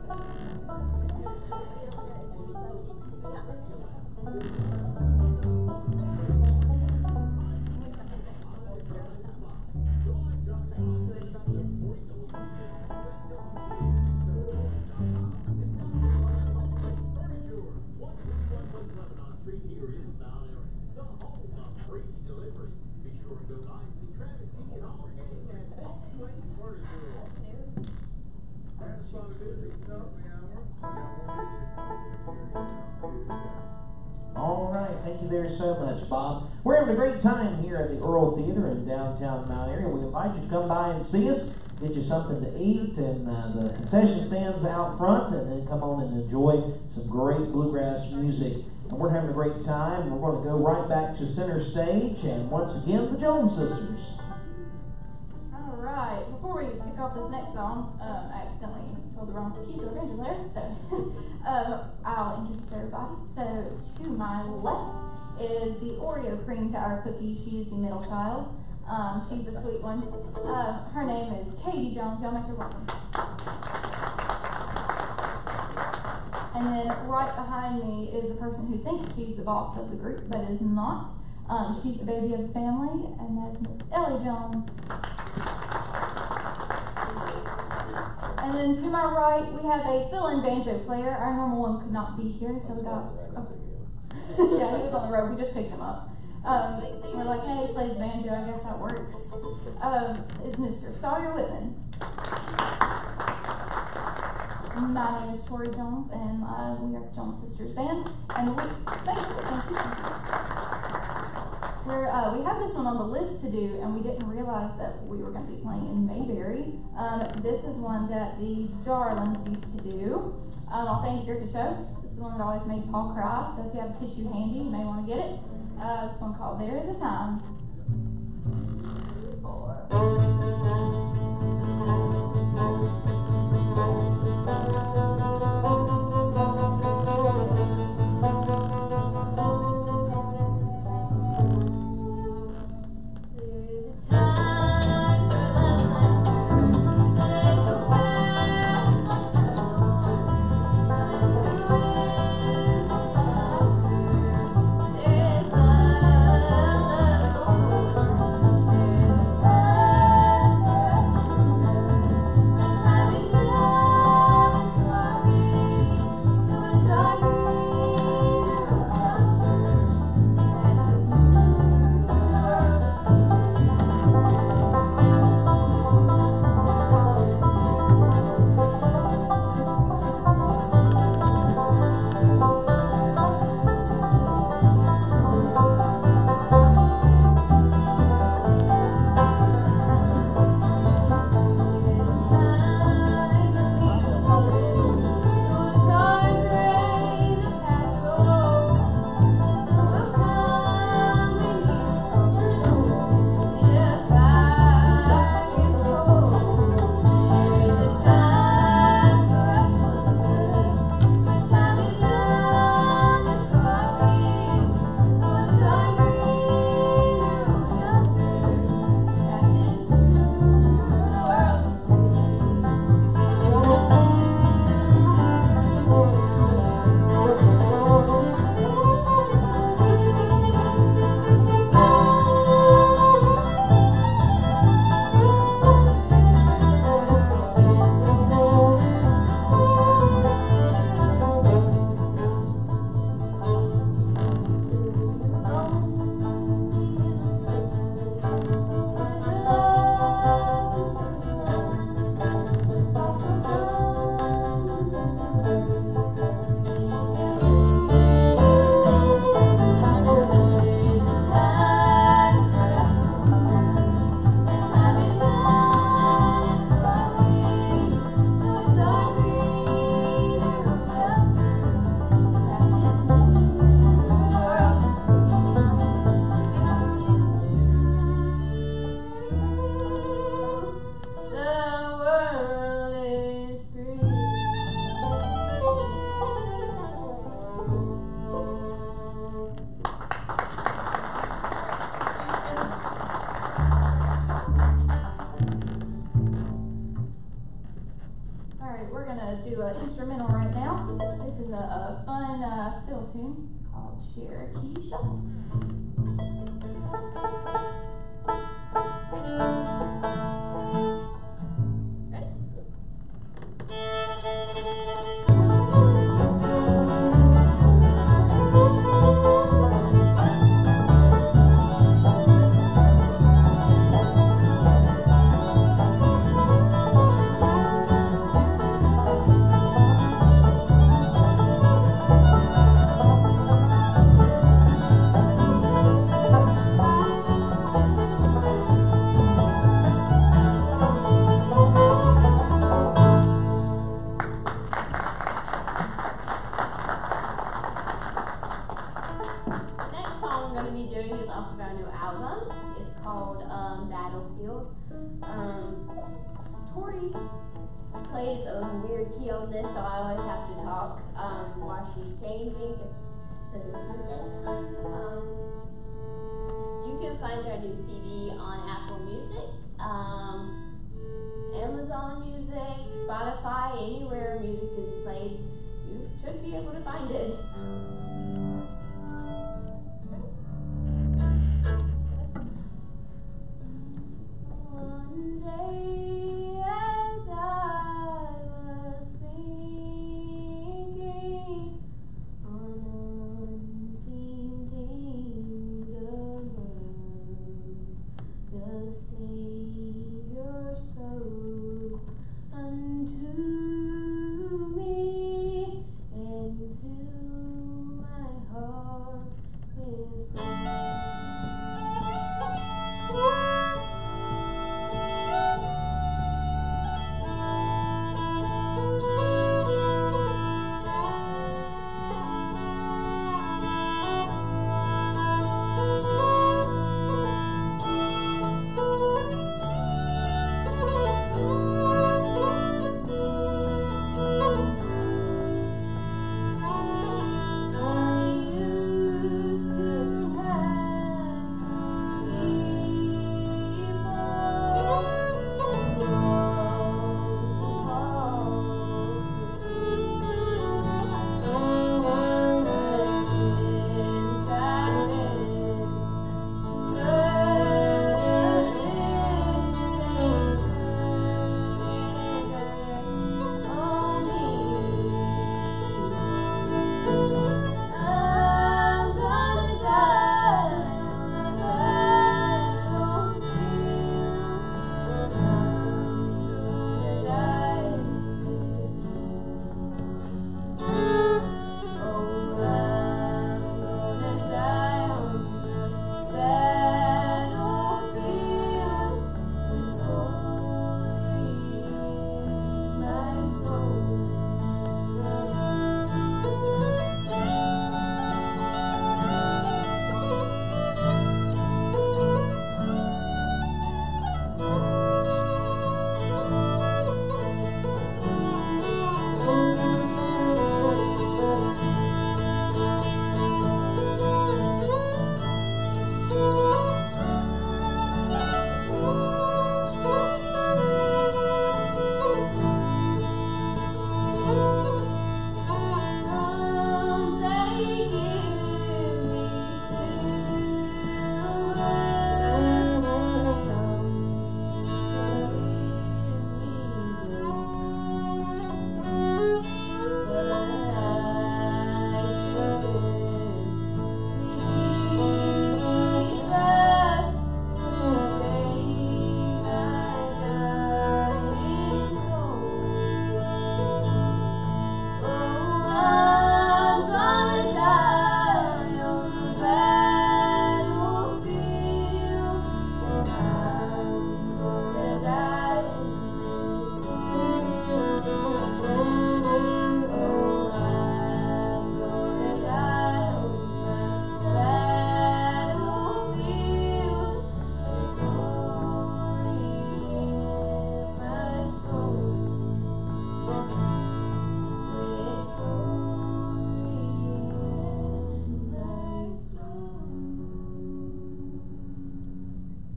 All right, thank you there so much, Bob. We're having a great time here at the Earl Theater in downtown Mount Airy. We invite you to come by and see us, get you something to eat, and uh, the concession stands out front, and then come on and enjoy some great bluegrass music. And we're having a great time. We're going to go right back to center stage, and once again, the Jones Sisters. All right. Before we kick off this next song, um, I accidentally told the wrong key to the banjo player, so um, I'll introduce everybody. So to my left is the Oreo cream tower cookie. She is the middle child. Um, she's a sweet one. Uh, her name is Katie Jones. Y'all make her welcome. And then right behind me is the person who thinks she's the boss of the group, but is not. Um, she's the baby of the family, and that's Miss Ellie Jones. And then to my right, we have a fill-in banjo player. Our normal one could not be here, so we got. Oh. Yeah, he was on the road. We just picked him up. Um, we're like, hey, he plays banjo. I guess that works. Um, is Mister Sawyer Whitman. My name is Tori Jones, and uh, we are the Jones Sisters Band. And we thank you, thank you. We're, uh, we had this one on the list to do, and we didn't realize that we were going to be playing in Mayberry. Um, this is one that the Darlings used to do. Um, I'll thank Erica Show. This is one that always made Paul cry, so if you have a tissue handy, you may want to get it. Uh, this one called There Is a Time. Time Alright, we're gonna do an instrumental right now. This is a, a fun uh, fiddle tune called Cherokee Shuffle. Plays a weird key on this, so I always have to talk um, while she's changing, just so there's no dead time. Um, you can find our new C D on Apple Music, um, Amazon Music, Spotify, anywhere music is played, you should be able to find it. One day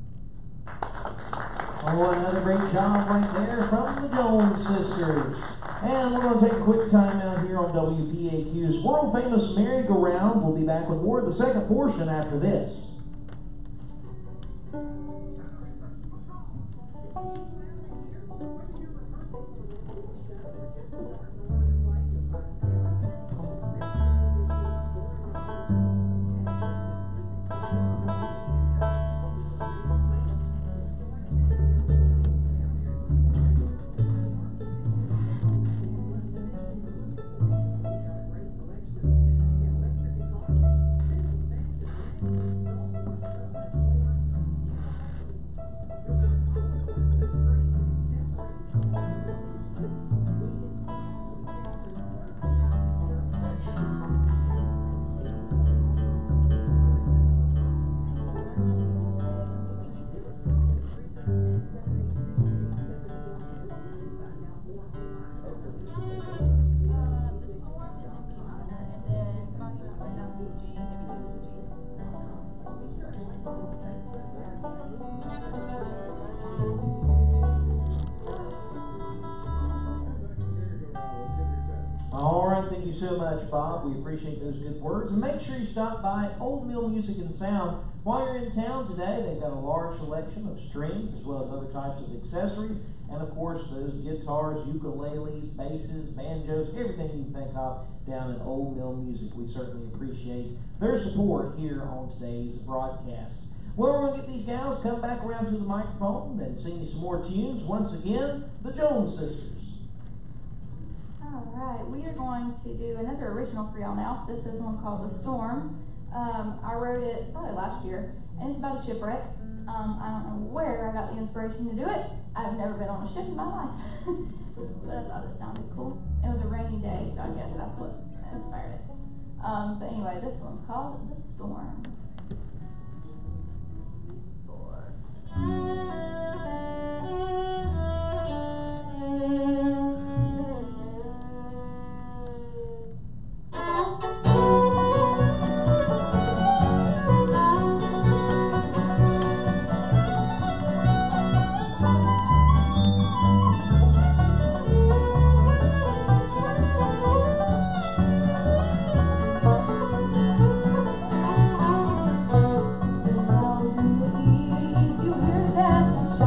Oh, another great job right there from the Jones sisters. And we're going to take a quick time out here on W P A Q's world famous merry-go-round. We'll be back with more of the second portion after this. All right, thank you so much, Bob. We appreciate those good words. And make sure you stop by Old Mill Music and Sound while you're in town today. They've got a large selection of strings as well as other types of accessories. And of course, those guitars, ukuleles, basses, banjos, everything you can think of down at Old Mill Music. We certainly appreciate their support here on today's broadcast. Well, we're going to get these gals come back around to the microphone and sing you some more tunes. Once again, the Jones Sisters. Alright, we are going to do another original for y'all now. This is one called The Storm. Um, I wrote it probably last year, and it's about a shipwreck. Um, I don't know where I got the inspiration to do it. I've never been on a ship in my life, but I thought it sounded cool. It was a rainy day, so I guess that's what inspired it. Um, but anyway, this one's called The Storm. Four. You hear that?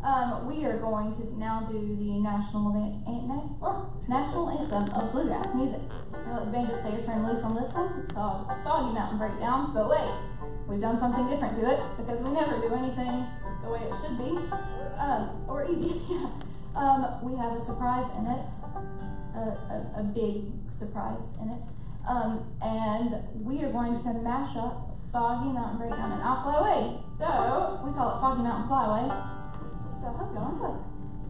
um, we are going to now do the national event, an- na- uh, national anthem of bluegrass music. I'll let the band play a turn loose on this one. It's called Foggy Mountain Breakdown. But wait, we've done something different to it because we never do anything the way it should be, um, or easy. um, we have a surprise in it, a, a, a big surprise in it, um, and we are going to mash up Foggy Mountain Breakdown and I'll Fly Away. So we call it Foggy Mountain Flyaway. So I hope y'all enjoy.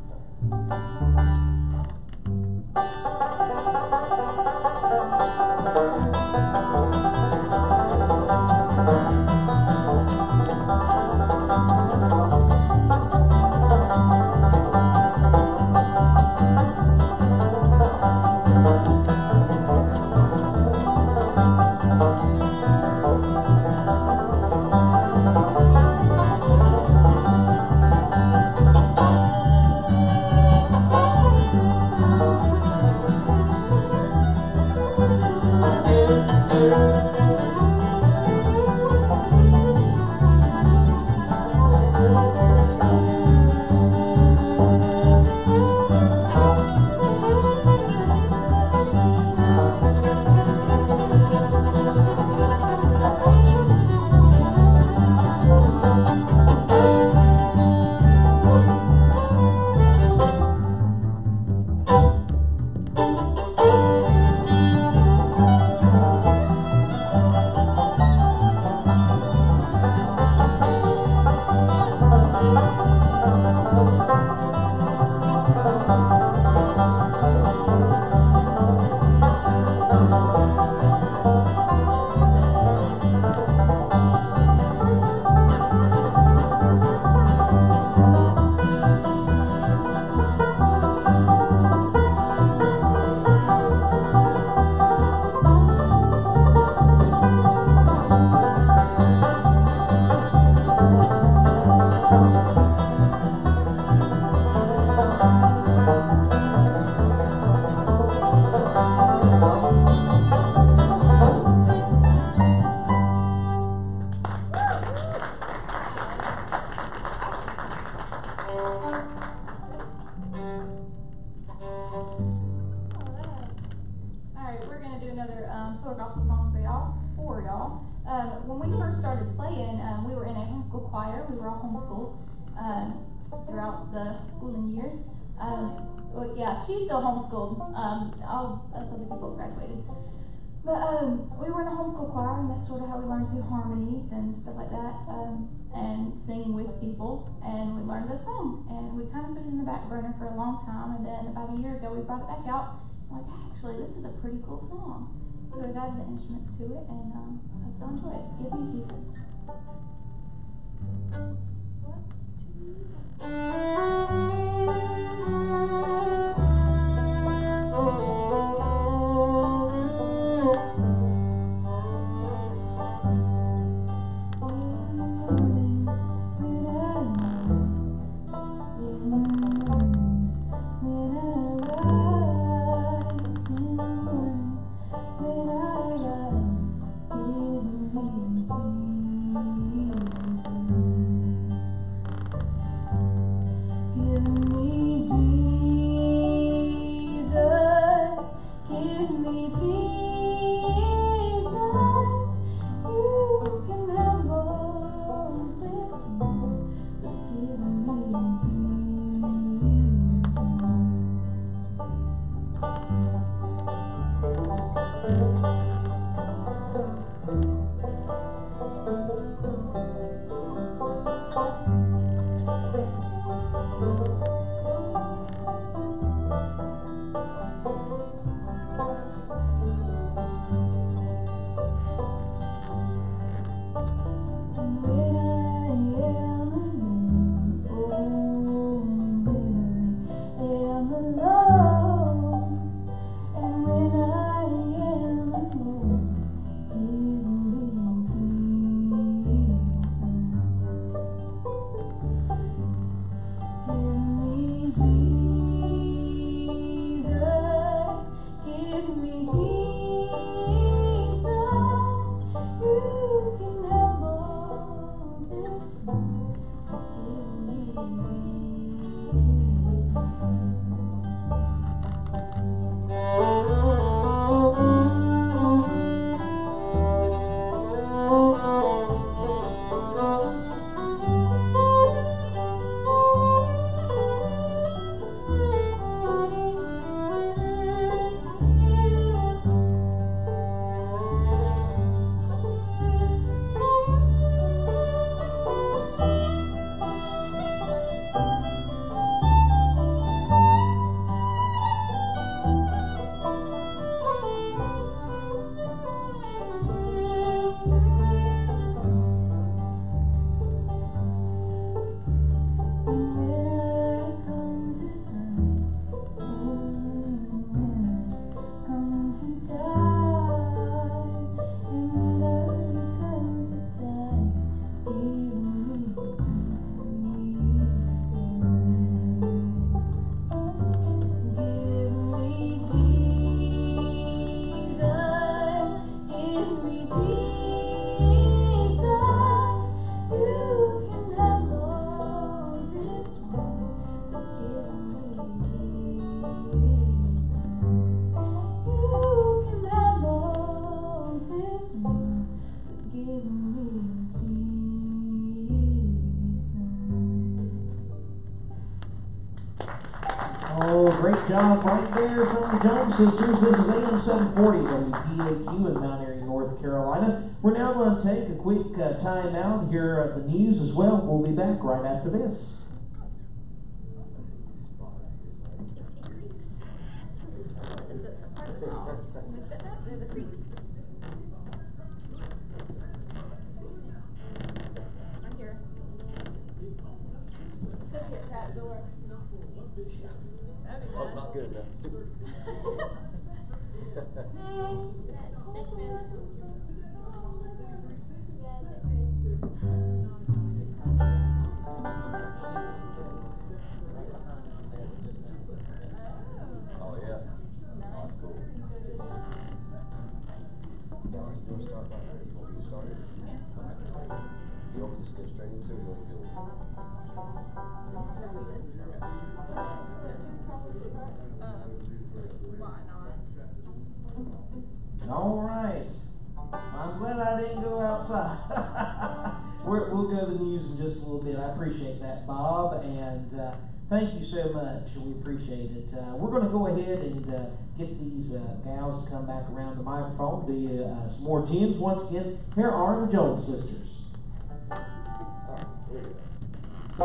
Throughout the schooling years. Um, well, yeah, she's still homeschooled. Um, all us other people graduated. But um, we were in a homeschool choir, and that's sort of how we learned to do harmonies and stuff like that, um, and singing with people. And we learned this song, and we kind of put it in the back burner for a long time. And then about a year ago, we brought it back out. Like, actually, this is a pretty cool song. So we've added the instruments to it, and um, I hope you'll enjoy it. It's Give Me Jesus. Give Oh, great job right there from the Jones sisters. This is A M seven forty W P A Q in Mount Airy, North Carolina. We're now going to take a quick uh, time out and hear uh, the news as well. We'll be back right after this. It's a, a part of the song. When we step up, there's a creek. I'm here. Could be a trap door. That'd be Oh, bad. not good enough. Next man. Oh, yeah. That's cool. Now, are you going to start right there? You want me to start it? Yeah. Okay. You want me to just go straight into it, or you want to do it? That'd be good. Um, why not? All right. I'm glad I didn't go outside. We're, we'll go to the news in just a little bit. I appreciate that, Bob, and uh, thank you so much. We appreciate it. Uh, we're going to go ahead and uh, get these uh, gals to come back around the microphone, do you uh, some more tunes. Once again, here are the Jones sisters. All right, here we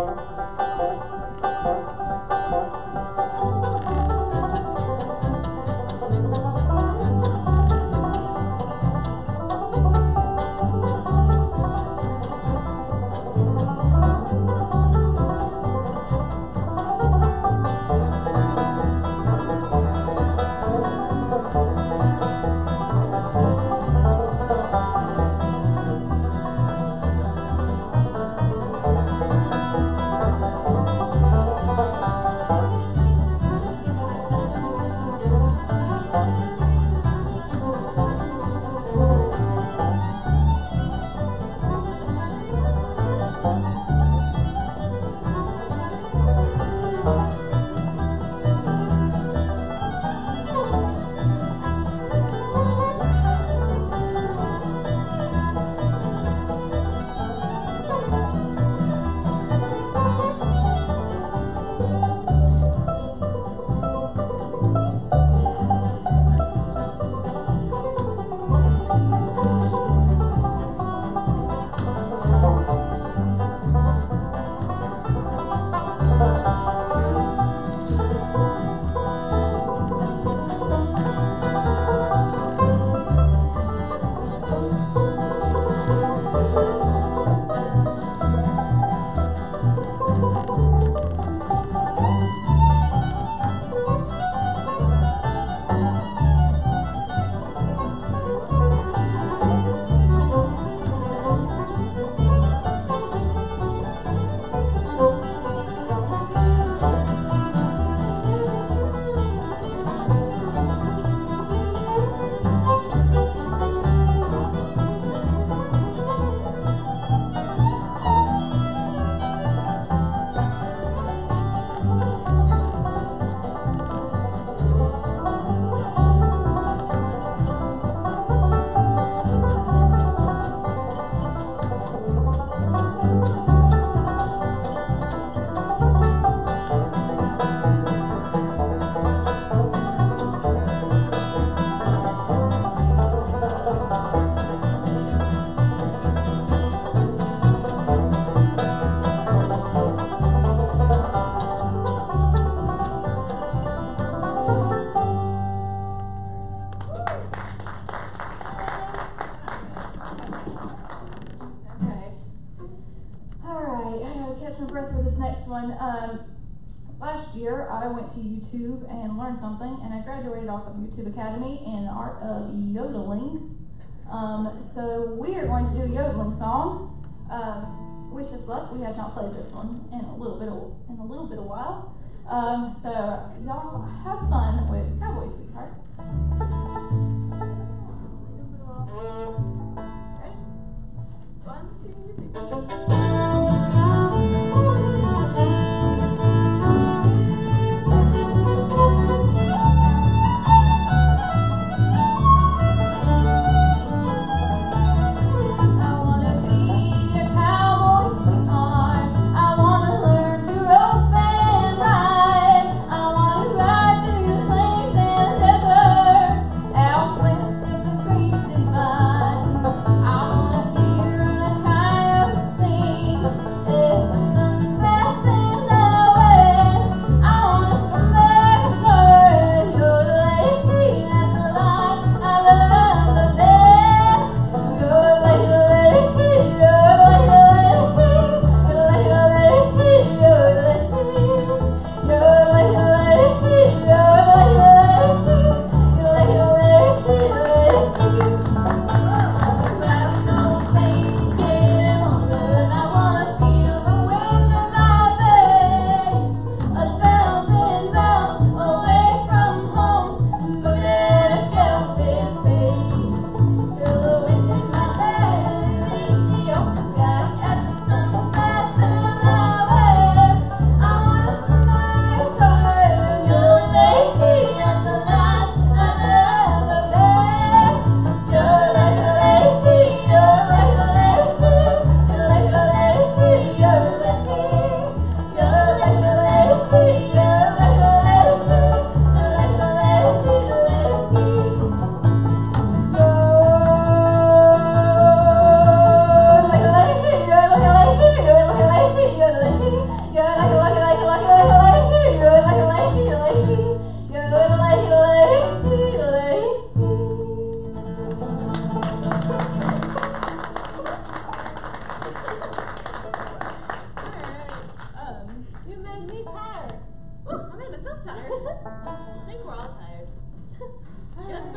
Okay. Alright, I gotta catch my breath for this next one. Um, last year I went to YouTube and learned something, and I graduated off of YouTube Academy in the art of yodeling. Um, so we are going to do a yodeling song. Um, wish us luck. We have not played this one in a little bit of, in a little bit of while. Um, so y'all have fun with Cowboy Sweetheart. Ready? One, two, three. I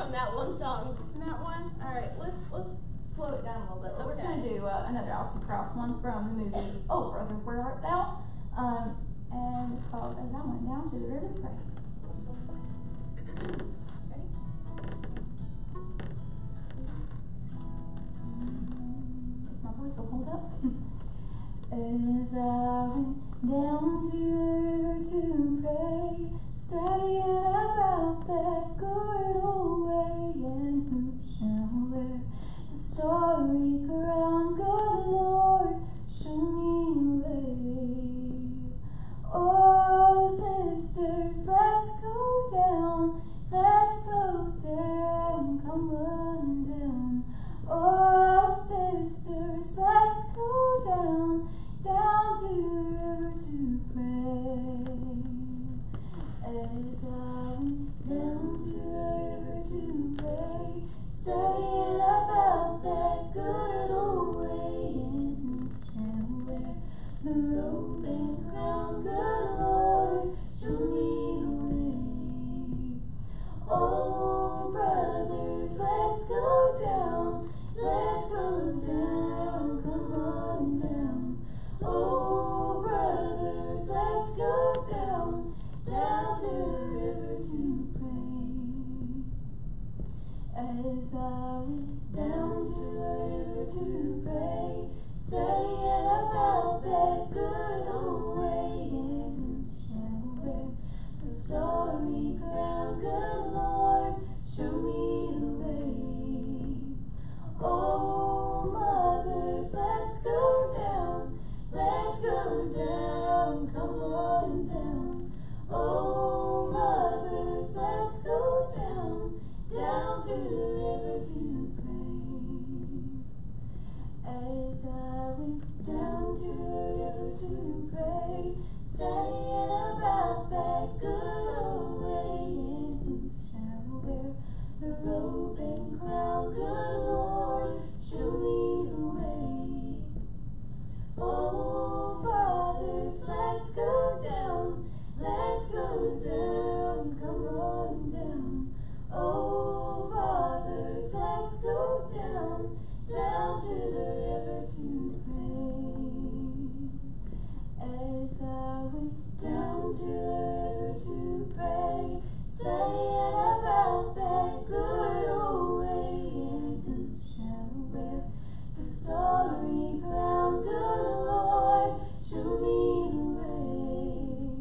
on that one song. That one? Alright, let's let's slow it down a little bit. We're Okay. gonna do uh, another Alison Krauss one from the movie Oh Brother, Where Art Thou? Um, and it's called As I Went Down to the River to Pray. Ready? If my voice will hold up. As I went down to the river to pray, studying about that good old way, and who shall wear the starry crown? Good Lord, show me the way. Oh, sisters, let's go down, let's go down, come on down. Oh, sisters, let's go down, down to the river to pray. As I went down to the river to pray, studying about that good old way, and who shall wear the robe and crown? Good Lord, show me the way. Oh, brothers, let's go down, let's go down, come on down. Oh, brothers, let's go down, down to the river to pray. As I went down to the river to pray, studying about that good old way, and who shall wear the starry crown? Good Lord, show me the way. Oh, mothers, let's go down, let's go down, come on down. Oh, mothers, let's go down, down to the river to pray. As I went down to the river to pray, studying about that good old way, and who shall wear the robe and crown? Good Lord, show me the way. Oh, fathers, let's go down, let's go down, come on down. Oh, fathers, let's go down, down to the river to pray. As I went down to the river to pray, studying about that good old way, and who shall wear the starry crown? Good Lord, show me the way.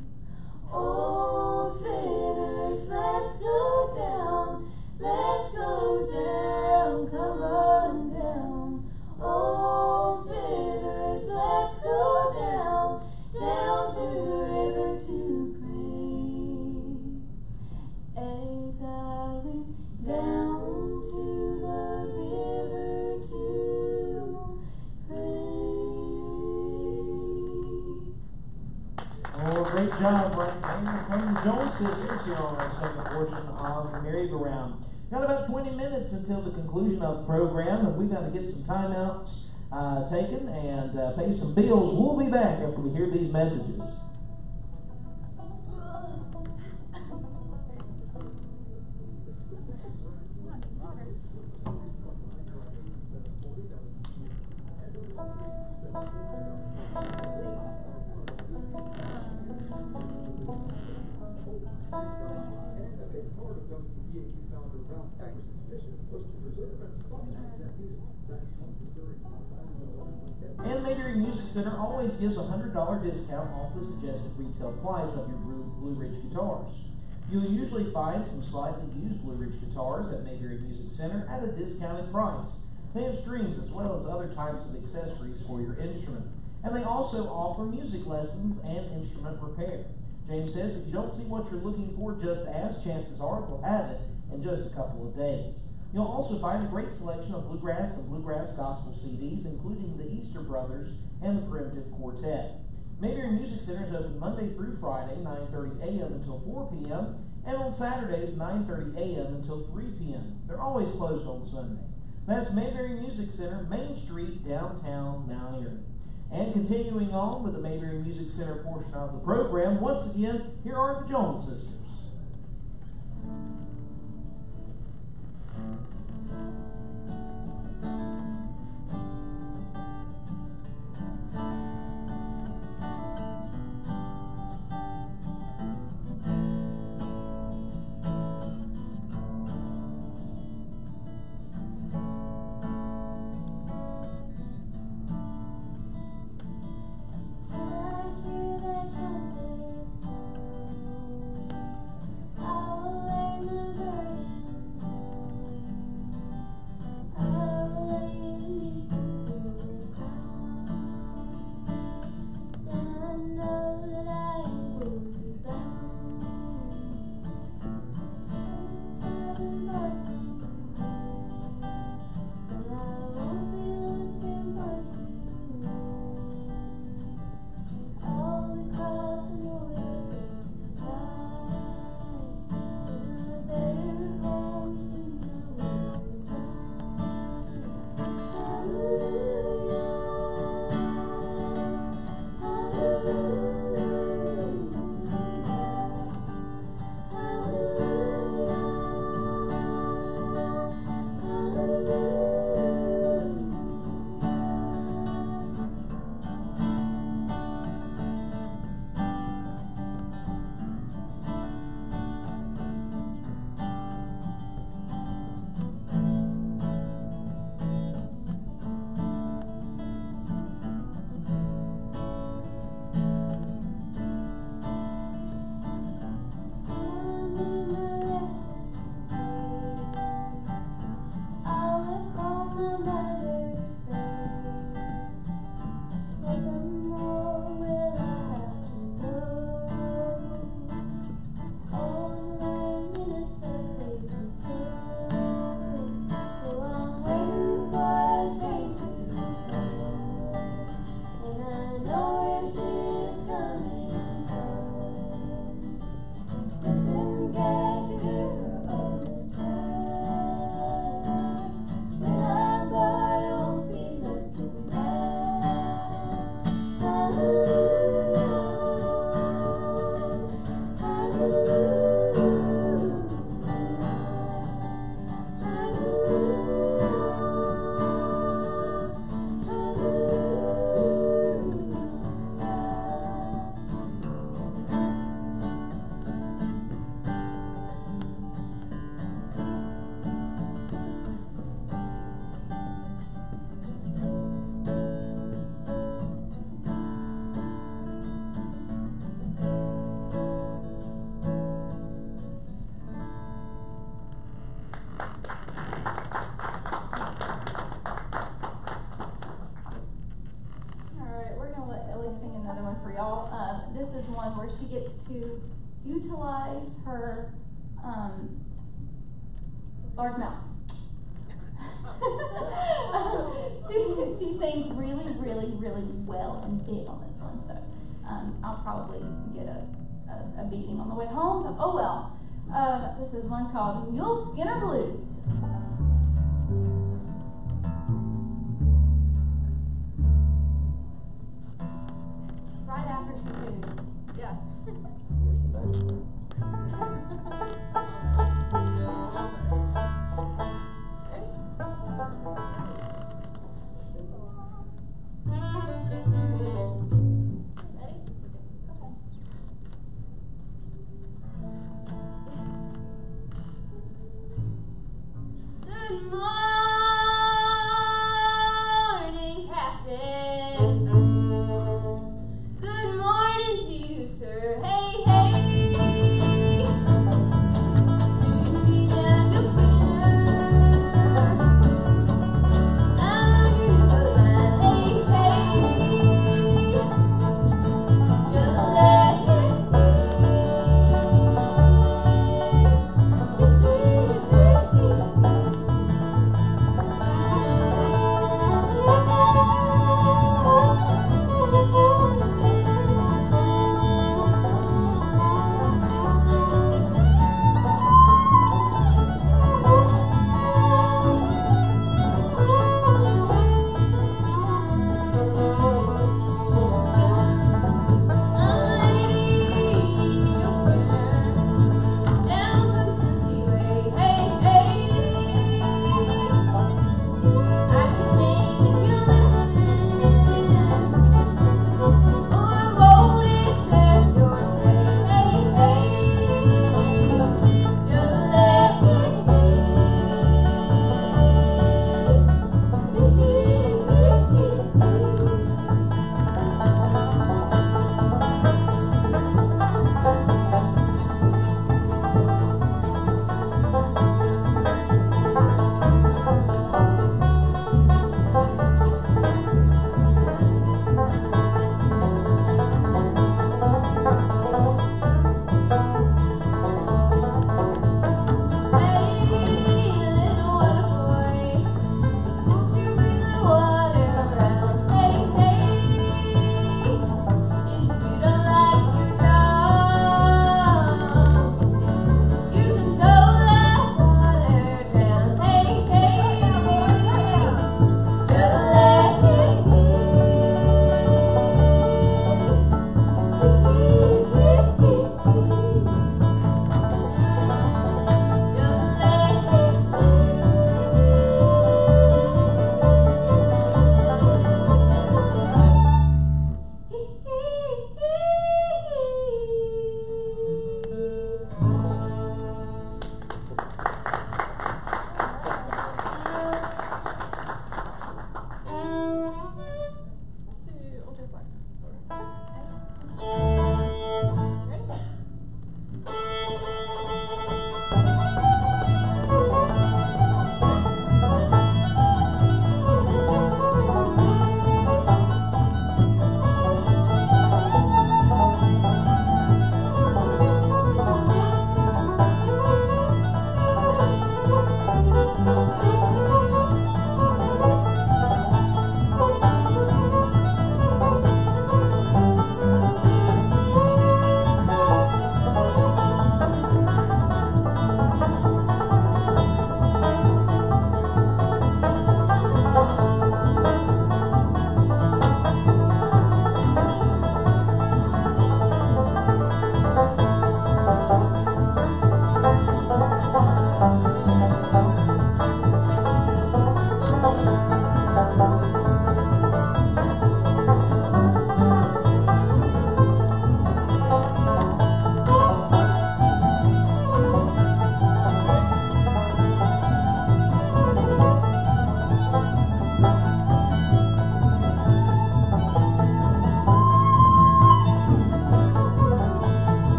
Oh, sinners, let's go down, let's go down, come on down. Oh, sinners, let's go down, down to the river to pray. As I went down to the river to pray. Oh, great job, Brian. From the Jones Sisters here on our second portion of the merry-go-round. Got about twenty minutes until the conclusion of the program, and we've got to get some timeouts uh, taken and uh, pay some bills. We'll be back after we hear these messages. And Mayberry Music Center always gives a one hundred dollar discount off the suggested retail price of your Blue Ridge guitars. You'll usually find some slightly used Blue Ridge guitars at Mayberry Music Center at a discounted price. They have strings as well as other types of accessories for your instrument. And they also offer music lessons and instrument repair. James says if you don't see what you're looking for just as, chances are they'll have it in just a couple of days. You'll also find a great selection of bluegrass and bluegrass gospel C Ds, including the Easter Brothers and the Primitive Quartet. Mayberry Music Center is open Monday through Friday, nine thirty a m until four p m, and on Saturdays, nine thirty a m until three p m They're always closed on Sunday. That's Mayberry Music Center, Main Street, downtown Mount Airy. And continuing on with the Mayberry Music Center portion of the program, once again, here are the Jones Sisters. y'all. Um, this is one where she gets to utilize her um, large mouth. she, she sings really, really, really well and big on this one, so um, I'll probably get a, a, a beating on the way home, but oh well. Um, this is one called Mule Skinner Blues. Right after she tunes. Yeah.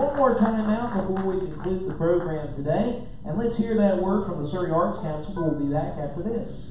one more time out before we conclude the program today. And let's hear that word from the Surrey Arts Council. We'll be back after this.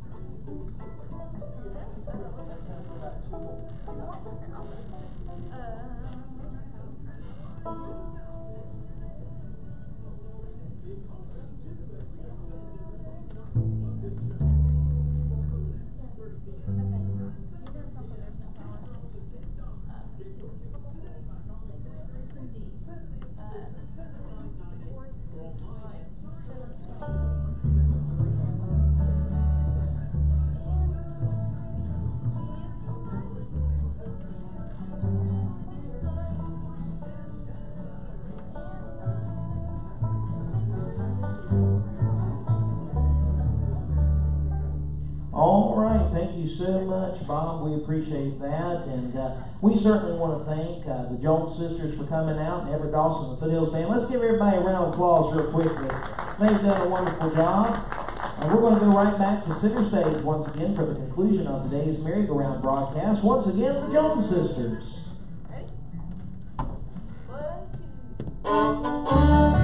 All right, thank you so much, Bob. We appreciate that, and uh, we certainly want to thank uh, the Jones sisters for coming out, and Everett Dawson and the Foothills Band. Let's give everybody a round of applause real quickly. They've done a wonderful job. And we're going to go right back to center stage once again for the conclusion of today's merry-go-round broadcast. Once again, the Jones sisters. Ready? One, two.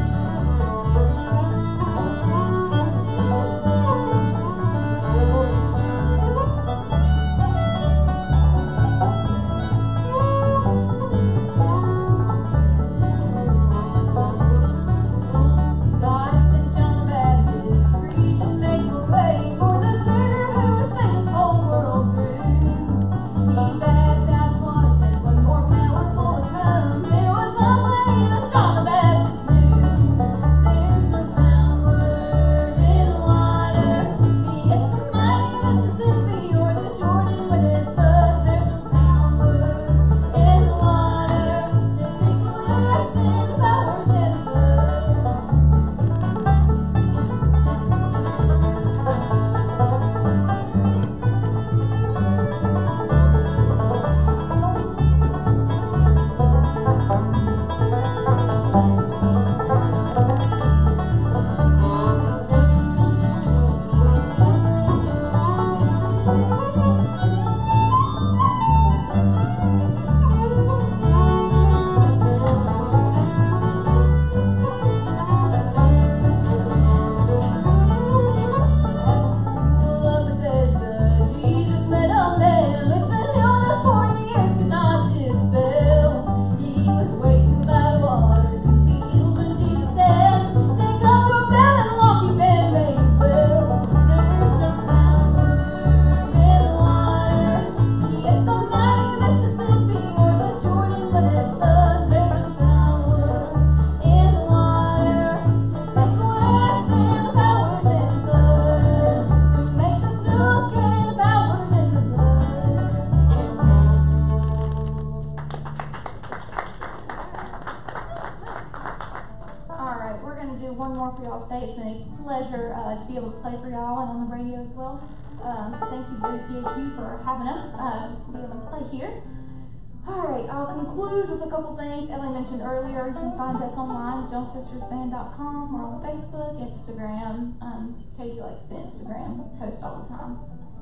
Thank you, W P H U, for having us uh, be able to play here. Alright, I'll conclude with a couple things. Ellie mentioned earlier, you can find us online at jones sisters band dot com. We're on Facebook, Instagram. Um, Katie likes to Instagram, post all the time.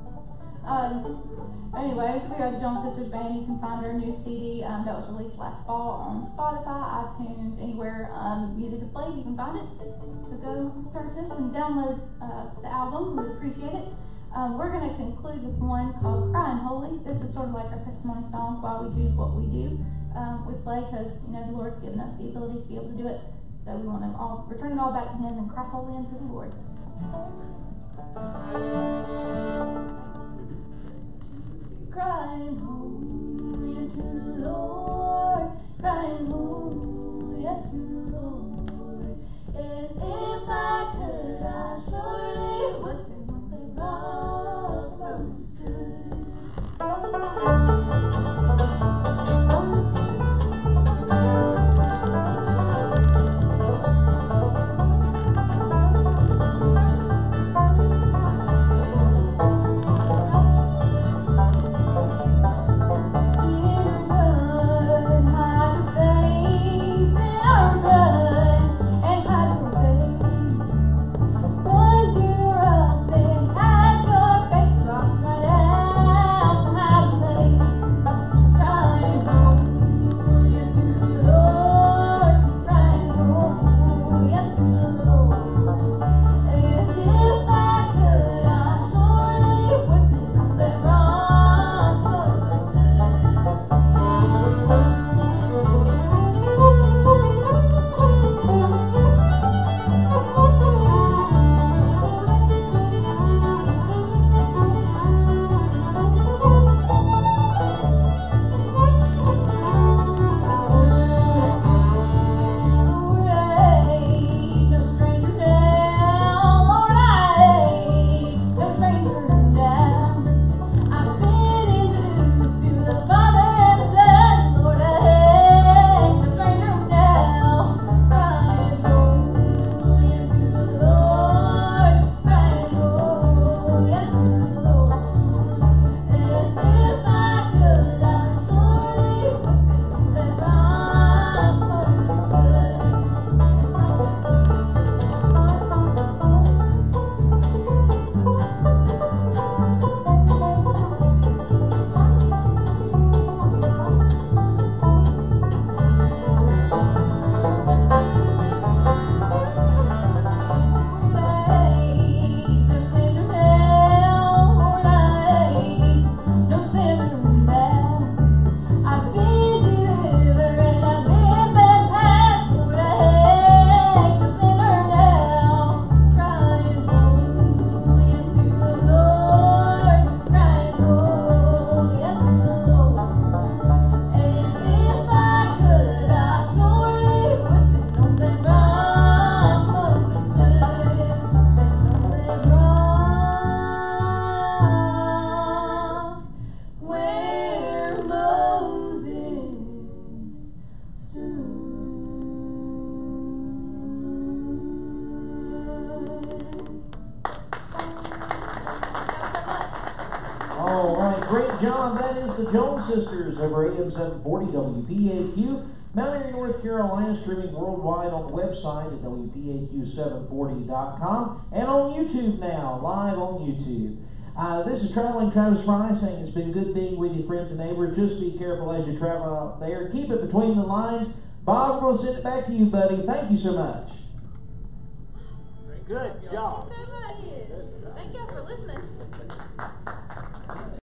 Um, anyway, we are the Jones Sisters Band. You can find our new C D um, that was released last fall on Spotify, iTunes, anywhere um, music is played, you can find it. So go search us and download uh, the album. We would appreciate it. Um, we're going to conclude with one called Crying Holy. This is sort of like our testimony song while we do what we do. Um, we play because, you know, the Lord's given us the ability to be able to do it. So we want to all return it all back to Him and cry holy unto the Lord. Crying holy unto the Lord, crying holy unto the Lord. And if I could, I surely would sing what the rock Moses stood. Sinners run, hide their face. job. That is the Jones Sisters over A M seven forty W P A Q. Mount Airy, North Carolina, streaming worldwide on the website at W P A Q seven forty dot com and on YouTube now, live on YouTube. Uh, this is Traveling Travis Fry saying it's been good being with you, friends and neighbors. Just be careful as you travel out there. Keep it between the lines. Bob, we're going to send it back to you, buddy. Thank you so much. Good job. Thank you so much. Thank y'all for listening.